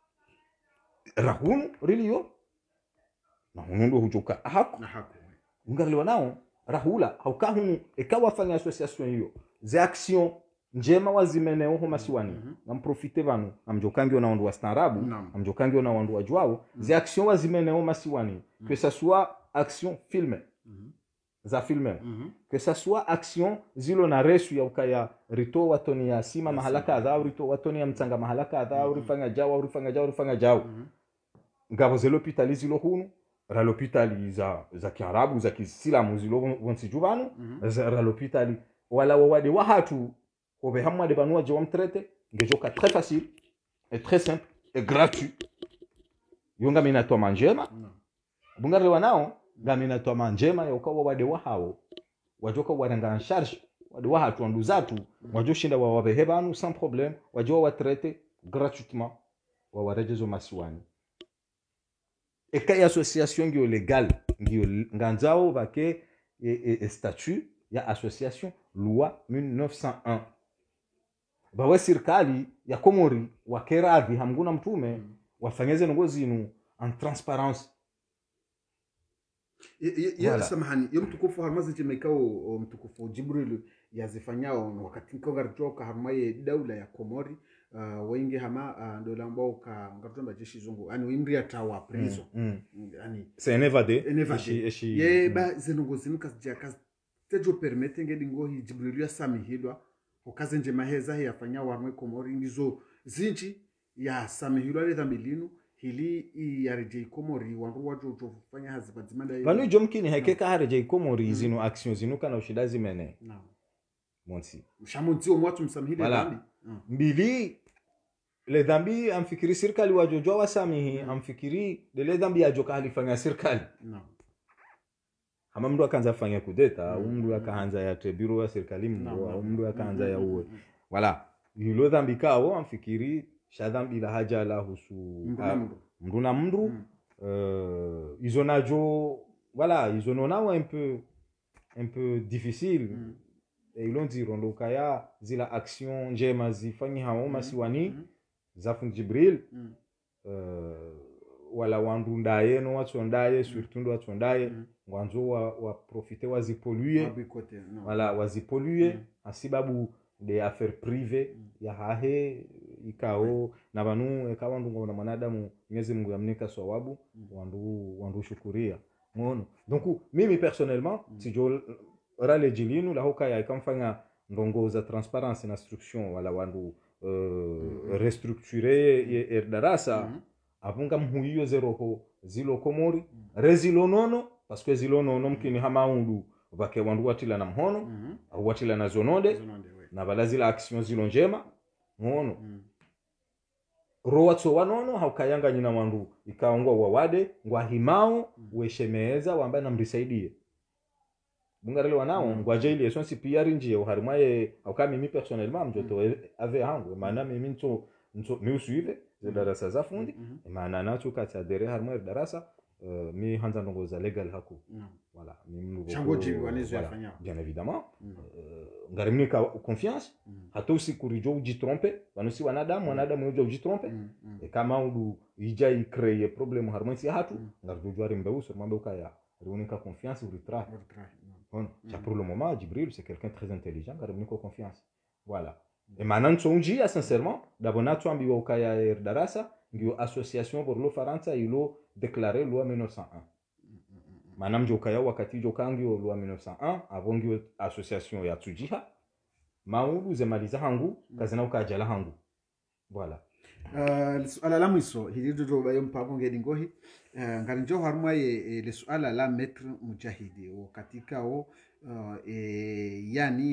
rahunu rilio na hunundo hujoka haku bungarlewa nao rahula haukahunu ikawa fanya association hiyo za action njema wazimeneo homasiwani namprofite vanu amjokangi na wandu wa starabu amjokangi na wandu wa jwao za action wazimeneo masiwani que ça soit action filme za filme que ça soit action zilo na resu ya ukaya rito watoni ya sima mahala kadha au rito watoni ya mtanga mahala kadha au rifanya jao ngabo ze l'hôpital zilo hunu ra l'hôpital za kiarabu za kisilamu zilo wonsijuvanu ra l'hôpital wala wade wahatu obe hamade banua je wamtraite ngejoka très facile et très simple et gratuit yonga mina to manjema bungarlewa nao ngamina to manjema ya ukawa wade wahao wajoka waranga en charge wade wahatu anduzatu wajoshinda wabehebanu sans problème wajo watraite gratuitement wawarejezo masiwani eka association ngio legal ngio nganzao vake statut ya association loi 1901 bawe serikali ya Komori wakeradhi hamguna mtume wafanyeze ngozinu en transparence ya samahani yo mtukufu harmazi chimekao mtukufu Jibril yazifanyao wakati nkongaritoka harmaye daula ya Komori wengi hama ndo ambao ka ngatomba jeshi zungu yani wimri ya tawa prison yani c'est un évadé ye ba zenongozinu kasijaka tejo permete ngedingo hi Jibril ya samihilwa okazenje maheza yafanya warmwe Komori ndizo zinchi ya samihilwa le dhambilinu hili yareje Komori wandu wajo fanya hazibadzimanda vanu jomkini hekeka hareje Komori zino action zino kana ushidazi mene monsi shamonzi omwatu msamihile dhambi mbili le dhambi amfikiri serikali wajojo wasamihi amfikiri le dhambi ajoka halifanya serikali hama mndu akaanza fanya kudeta mndu akaanza ya biro ya serikali mndu akaanza ya uwe wala hilo dhambi kao amfikiri shadhambi la haja la husu mndu na mndu izonajo voilà izononao un peu difficile et ils l'ont dit rondo kaya zila action njema zifanyi hao masiwani zafu Jibril wala wandu ndaye no watsondaye surtout ndo watsondaye ngwanzo wa profiter wazipolluer wala wazipolluer asibabu de affaires privées ya hahe ikao na banu ekawa ndungo na mwanadamu Mwenyezi Mungu yamnika sawabu wandu shukuria ngono donc mimi personnellement si jo rale jilinu la hoka ya ikamfanya ndongo za transparence na instruction wala wandu restructurer darasa avunga mhuyo zero zilo Komori rezilo nono parce que zilo nono mkini hama undu vake wandu watila na mhono au watila na zonode na balazila action zilo njema ngono roatso wanono haukayanga nyina wandu ikaongwa wawade ngwa himao weshemeza wamba na mrisaidie bungarele wanao ngwaje ile sonsi pia rinjie uharimwaye au mimi personnellement mjoto ave hangu maana mimi nto mi suive za darasa za fundi maana nacho kati adere harimwaye darasa mi hanza ndongo za legal haku voilà mimi chango jibi wanezo yafanya bien évidemment ngarimnika confiance hata usikurijo ujitrompe wanosi wanadamu yojo ujitrompe e kama udu ija icreye problème harimwaye hatu ngarjo ari mbeuso mambe ukaya runika confiance retrait. Bon, pour le moment, Jibril, c'est quelqu'un de très intelligent, qui a confiance. Voilà. e maana ntsonjia sincèrement dabonato ambiwa ukaya darasa ndio association pour lo faransa ilo déclarer loi 1901 maana mjo ukaya wakati jo kangio loi 1901 avongio association ya tsujiha maulu zemaliza hangu kazina ukajala hangu voilà. Suala la mwiso hili dodo bayo mpapo ngedi ngohi ngari njo haruma le suala la maître mujahidi katika yani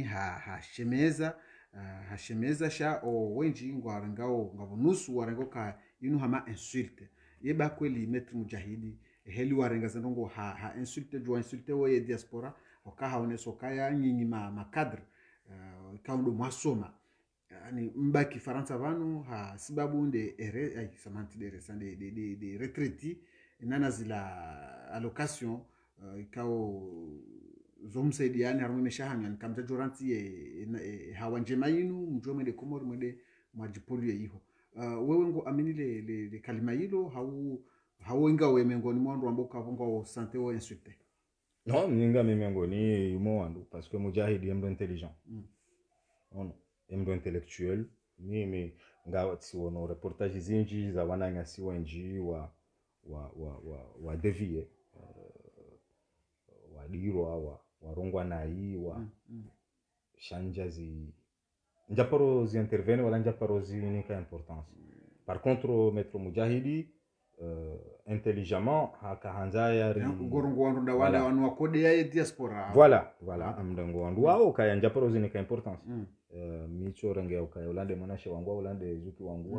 hashemeza sha wenji ngwarangao ngabunusu warango ka inu hama insulte yeba kweli maître mujahidi heli warenga zandongo ha insulte jo insulte wo diaspora okaha oneso kaya nyinyi ma cadre kaundo mwasoma ani mbaki faransa vanu ha sababu nde samanti de retraiti nana zila allocation ikao zomsaidiani harimo meshahanga kamta joranti hawanjema yinu mjome de komori mwede majipolu yiho wewe ngo amini le kalima hilo hau inga we mengoni mwandu amboka vongo sante o insulte non ninga mengoni yumo wandu parce que mujahidi yemdo intelligent ono mdo intellectuel mimi ngawa tsiwono reportage zinji za wananga siwenji wa devie wa diro warongwa nai shanja zi njaparo zi intervene wala njaparo zi nika importance par contre maître mujahidi intelligemment hakahanza yari gorongo wandu da wala wanu wakode ya diaspora voilà amdango wandu wao kaya njaparo zi nika importance micho range ukaya ulande mwanashe wangu ulande zuki wangu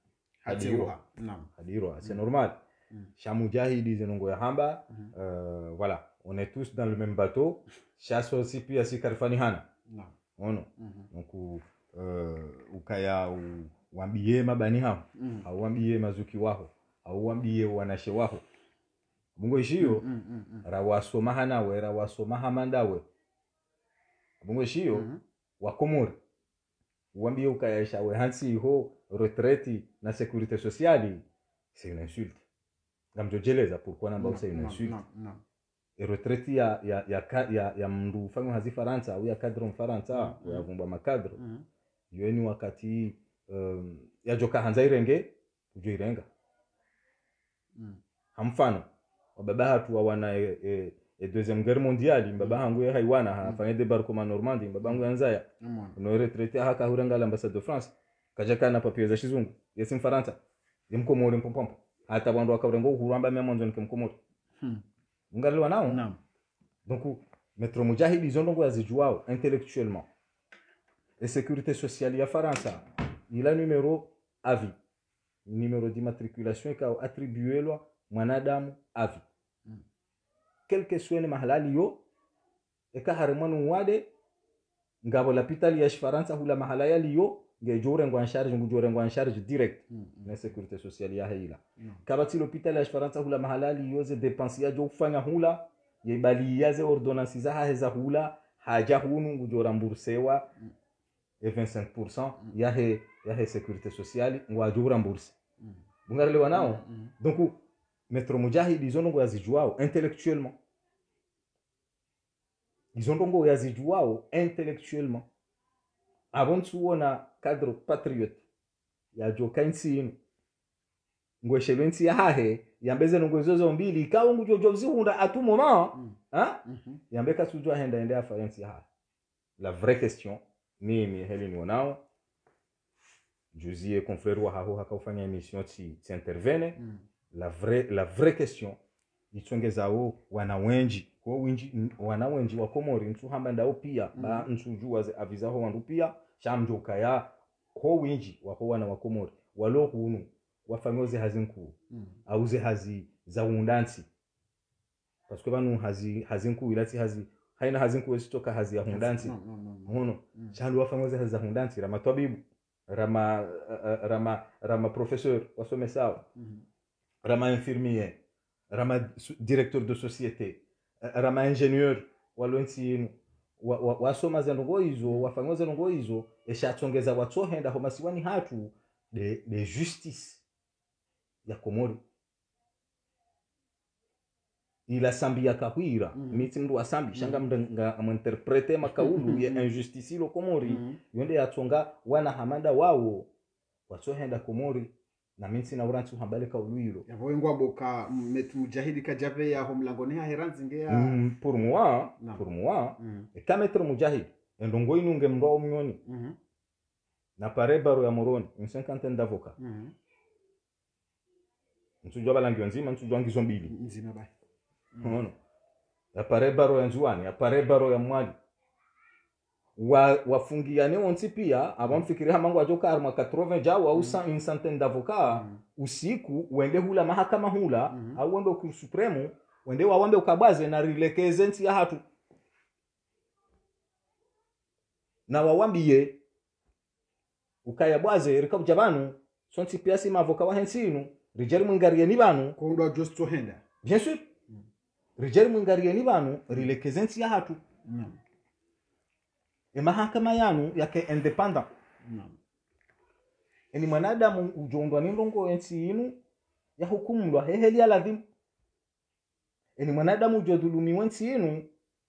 hadiro c'est normal chamujahidi zenongo ya hamba voilà on est tous dans le même bateau chasse aussi puis asi karfani hana ono donc ukaya wambie mabani hao au wambie mazuki wao au wambie wanashe wao bungo ishio rawasoma hana we rawasoma hamandawe bungo ishio wakomori wambie ukayaisha we hansi ho retraite na sécurité sociale c'est une insulte ngamjojeleza pourquoi namba c'est une insulte et retraite ya mndu fanyo hazi faransa au ya cadre mfaransa ya vumba makadre yoni wakati ya joka hanza irenge ujo irenga hamfano wababa hatu wana deuxième guerre mondiale mbaba hangu ya haiwana hafanya débarquement Normandie mbaba hangu yanzaya no retraité haka huranga l'ambassade de France kajaka na papier za shizungu yesim faransa yemkomori mpompompo hata bandu akarengo uhuramba memonzo nikemkomori ngalwa nao donc maître mujahidi zondongo yazijuao intellectuellement et sécurité sociale ya faransa il a numéro d'immatriculation ka attribué lo mwanadamu avi quel que soit le mahalali yo eka harmanu wade ngabo l'hôpital ya faransa hula mahala yali yo ngejore ngwa en charge direct na sécurité sociale ya hila kabati l'hôpital ya faransa hula mahala yali yo ze dépenses ya jo kufanya hula yebali ya ze ordonnances za heza hula haja hunu ngujora mbursewa et 25% ya he sécurité sociale ngwa jo rembourse bungarele wanao donc maître mujahid izonongo yazijuao intellectuellement izonongo yazijuao intellectuellement avant tuona cadre patriote ya joka insinu ngweshelo nsi ya hahe yambeze nongozozo mbili kawo ngujojo zihunda atu moment yambeka tujua ende affaire ya la vraie question mimi Helen wanao Josie confrère wa haho hakafanya émission ti intervene la vraie question itsongezao wanawenji ko winji wanawenji wa Komori ntu hamba ndao pia ba ntu jua ze avizaho wandu pia shamjoka ya ko winji wa wana wa Komori walo hunu wafanyoze hazinku auze hazi za undansi parce que banu hazinku ilati haina hazinku wesitoka hazi ya undansi hono chandu wafanyoze hazi za undansi rama tabibu rama professeur wasome sawa rama infirmier rama directeur de société rama ingénieur walonsi wasoma zanongo hizo wafanyoze zanongo hizo eshatsongeza watsohenda homasiwani hatu de justice ya Komori ila sambi ya kahwira miti mndu asambi shanga mnga interprete makaulu ya injustice lo Komori yonde yatsonga wana hamanda wao watsohenda Komori na miti na urantu hambale kaulu hilo yavo ngwa boka metu mujahidi kajave ya homlangoni ha heranzi ngea pour moi et kametro mujahid ndongo inunge mndo omnyoni na pare baro ya moroni une cinquantaine d'avocats nsujwa balangi nzima nsujwa ngizo mbili nzima bai no apare baro ya nzuani apare baro ya mwali wafungiane onti pia abamfikiria mangu ajoka arma 80 jawa au une centaine d'avocats usiku wende hula mahakama hula au wende ku supremo wende wawambe ukabaze na rilekeze ya hatu na wawambie ukayabwaze rikabja banu sonti pia si mavoka wa hensinu rijeri mwingarie ni banu ko ndo just to henda bien sûr rijeri mwingarie ni banu rilekeze ya hatu e mahakama yanu yake independent eni mwanadamu ujondwa ni ndongo ensi inu ya hukumu lwa heheli aladhim eni mwanadamu ujodhulumi wensi inu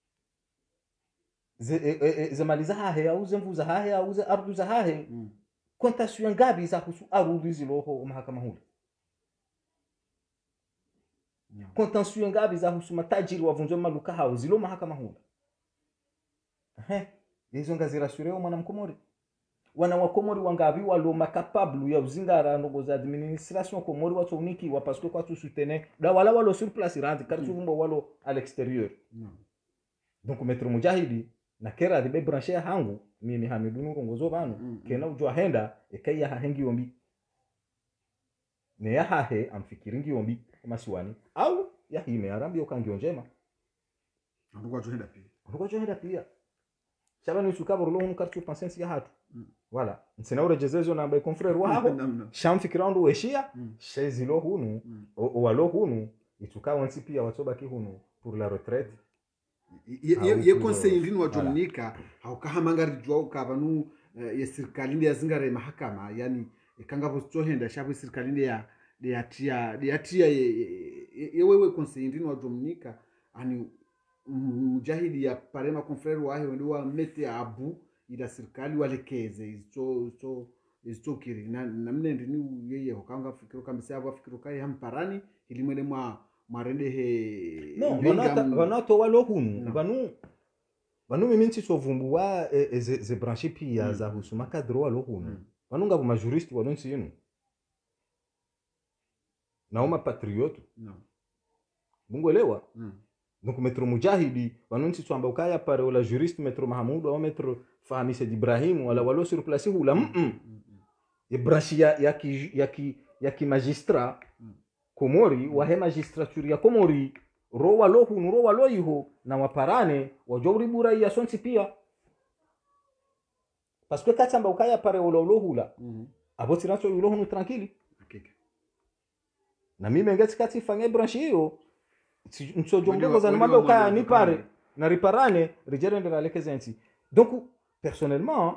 ze maliza hahe auze mvuza hahe auze ardhi za hahe kontasyon ngabi za husu ardhi ziloho mahakama huli kontasyon ngabi za husu matajiri wavunjwa maluka hao zilo mahakama huli hizo ngazira sureo mwana mkomori wana wa Komori wangabi walo makapable ya uzingara ndogo za administration Komori watu uniki wa parce que kwa tu soutenir da wala walo sur place randi kartu vumbo walo à l'extérieur donc maître mujahidi na kera de brancher hangu mimi hamidunu rongozo banu kena ujwa henda ekaya hahengi ombi ne ya hahe amfikiringi ombi masiwani au ya hime arambi okangionjema ndoko henda pia Chaba ni sukaba rolo hunu kartu pansensi ya hatu. Voilà. Nsena urejezezo na bai confrère wa hapo. Shamfikirando weshia. Shezilo hunu. Walo hunu. Ituka wansi pia watoba ki hunu. Pour la retraite. Ye conseil ndini wa jomnika. Haukaha mangari jua ukabanu ya sirkalinde ya zingare mahakama. Yani ikanga postohenda shabu sirkalinde ya tia yewewe conseil ndini wa jomnika. Ani mujahidi ya parema confrère wahe wende wa mete abu ila serikali walekeze izo kiri na mnende ni yeye hokanga fikiro kamisa abo fikiro kai hamparani ilimwele marende he no wanato walo hunu banu miminti sovumbu wa ze branche pia za husuma kadro walo hunu banunga ba juriste walonsi yenu na uma patriote mungelewa donc maître mujahidi wanunsi twamba ukaya pare wala juriste maître Mahamudu au maître Fahmi Said Ibrahim wala walo sur place hula e branche ya ki magistrat Komori wa he magistrature ya Komori ro walo iho na waparane wajori bura ya sonsi pia parce que katamba ukaya pare wala hula aboti rato yulo hunu tranquille na mimi ngati kati fange branche hiyo nsojombo za nmambe ukaya ni pare na riparane rijerende na lekezensi donc personnellement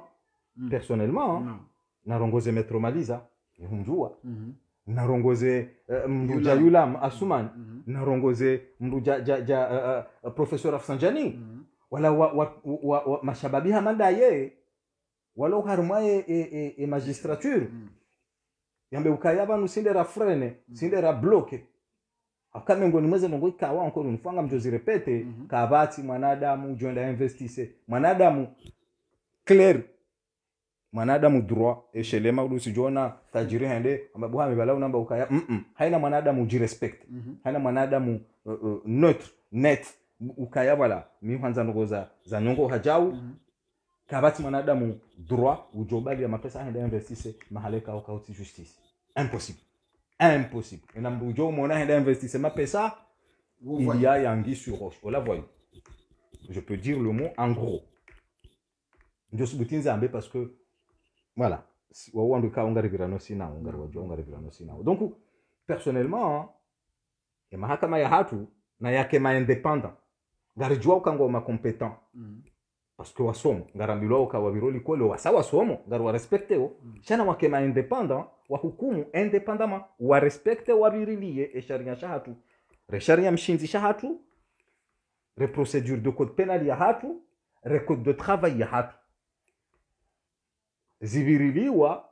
na rongoze Metro Maliza hunjua na rongoze mruja Yulam Asuman na rongoze mruja professeur Afsanjani wala wa mashababi hamanda ye wala harmaye magistrature yambe ukaya banu sindera frene sindera bloke akamengo ni mweze nongo ikawa encore une fois ngamjozi repete kabati mwanadamu jonda investisse mwanadamu clair mwanadamu droit eshelema udusi jona tajiri hende ambabu hamebala namba ukaya haina mwanadamu jirespect haina mwanadamu neutre net ukaya wala mi kwanza ndogo za nyongo hajau kabati mwanadamu droit ujobali ya mapesa hende investisse mahaleka au kauti justice impossible et nambujo mona henda investissement pesa il y a yangi sur roche on la voit je peux dire le mot en gros je suis butinza ambe parce que voilà wa wandu ka ongari virano sina ongari wajo ongari virano sina donc personnellement ya mahakama ya hatu na yake ma indépendant ngari jwa ukango ma compétent parce que wasomo ngarambilwa ukawabiroli kole wasawa somo ngari wa respecteo chana wake ma indépendant wa hukumu indépendamment wa respecte wa birilie e sharia shahatu resharia mshinzisha hatu re procedure de code pénal ya hatu re code de travail ya hatu ziviriliwa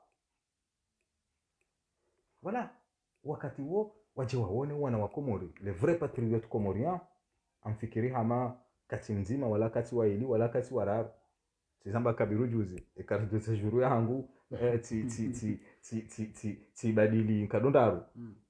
voilà wakati wo waje waone wana wa Komori les vrais patriotes comoriens amfikiri hama kati mzima wala kati waili wala kati wararu tizamba kabiru juzi ekardo sejuru yangu ti badili kadondaru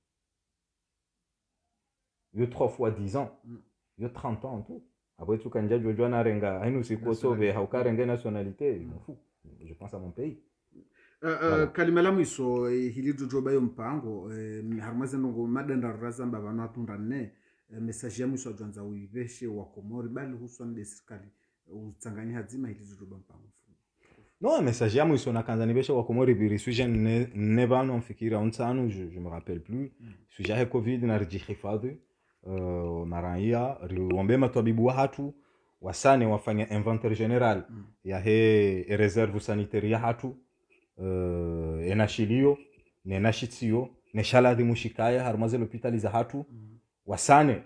yo 3 fois 10 ans yo 30 ans en tout après tout kanja jojo na renga hainu siko sobe haukarenga nationalité m'en fous je pense à mon pays. Kalima la mwiso hili jojoba yo mpango harmaze nongo madanda razamba bana tundanne message ya mwiso jwanza uiveshe wa Komori bali huswa de serikali utsanganya hazima hili jojoba mpango non message ya mwiso na kanza nibeshe wa Komori biri sujet ne bano mfikira unsanu je me rappelle plus sujet ya covid na rejihifadhi marania riombe matabibu wa hatu wasane wafanya inventaire general ya he reserve sanitaire ya hatu enashilio nenashitio neshaladi mushikaya harmaze l'hôpital za hatu wasane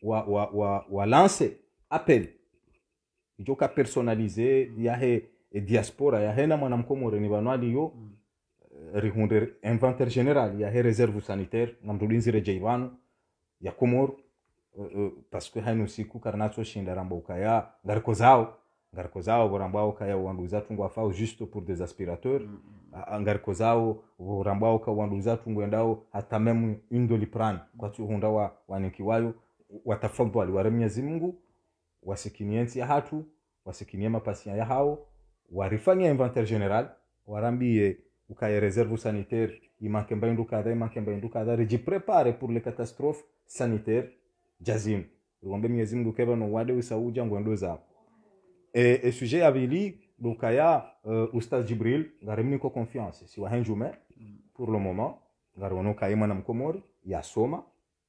wa lance appel ijoka personnalisé ya he diaspora ya he na mwana mkomore ni banwali yo rihunde inventaire general ya he reserve sanitaire ngamdulinzi rejeivano ya Komoro parce que hainu siku karnacho shinda ramba ukaya ngariko zao borambao kaya wanduza tungwa fao juste pour des aspirateurs ngariko zao borambao ka wanduza tungwa ndao hata memu indolipran kwa tu hunda wanikiwayo watafadhali wa Mwenyezi Mungu wasikiniensi ya hatu wasikinie mapatient ya hao warifanya inventaire general warambie ukaya reserve sanitaire imanke mbaindu kadha rejiprepare pour les catastrophes sanitaires jazim ngombe Mwenyezi Mungu keba no wade usauja ngwendo zao sujet abili dokaya Oustaz Jibril ngarimni ko confiance si wa henjume pour le moment ngarono kayima na mkomori ya soma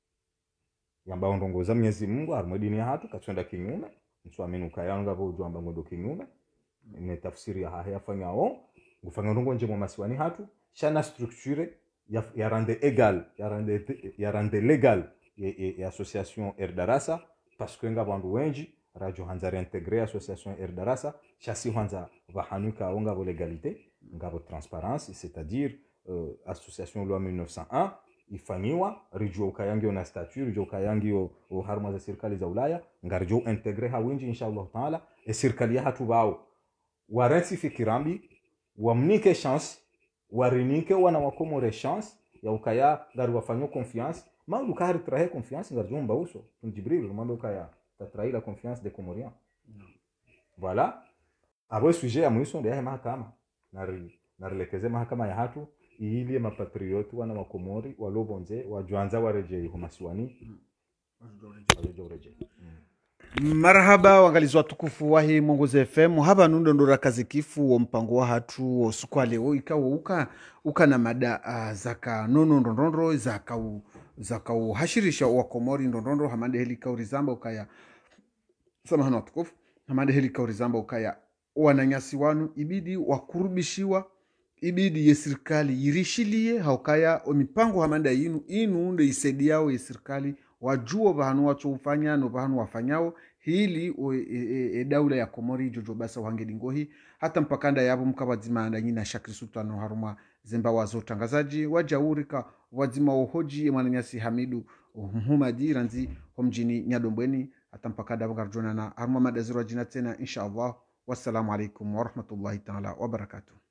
yamba ndongoza Mwenyezi Mungu armodini hatu katwenda kinyume mswamini kaya ngabo ujamba ngodo kinyume ne tafsiri ya haya fanyao ngufanya ndongo nje masiwani hatu shana structure ya rende égal ya rende légal et association Erdarasa parce que ngabandu wenji radio hanza réintégré association Erdarasa chasi hanza vahanuka onga vo légalité ngabo transparence c'est-à-dire association loi 1901 ifanyiwa rijo ukayangi na statut rijo ukayangi o harma za serikali za Ulaya ngarjo intégré hawinji inshallah taala e serikali ya hatu bao warensi fikirambi wamnike chance warinike wana wakomore chance ya ukaya ngaru wafanyo confiance ma ukari trahe confiance ngarjo mbauso Jibril mambo ukaya tatrahi la confiance des Comoriens voilà abo sujet ya mwiso ndio mahakama narilekeze mahakama ya hatu ili mapatriote wana wa Komori walobonze wajwanza wareje humasiwani marhaba wangalizi watukufu wa hii Mwongozo FM haba nundo ndora kazi kifu wa mpango wa hatu usiku leo ikawa uka na mada zaka nono ndondondro zaka uhashirisha wa Komori ndondondro hamande heli kaurizamba ukaya samahana watukufu hamande heli kaurizamba ukaya wananyasi wanu ibidi wakurubishiwa ibidi ye serikali yirishilie haukaya mipango hamanda inu nde isedi yao ye serikali wajuo bahanu wacho ufanya no bahanu wafanyao hili daula ya Komori jojo basa wangedingohi hata mpakanda yabo mkabazima anda nyina Shakri Sultan haruma zemba wazo tangazaji wajaurika wazima uhoji mwananyasi Hamidu Muhammadi ranzi homjini Nyadombweni hata mpakanda wagarjona na haruma madaziro jina tena inshallah wassalamu alaikum warahmatullahi ta'ala wabarakatuh.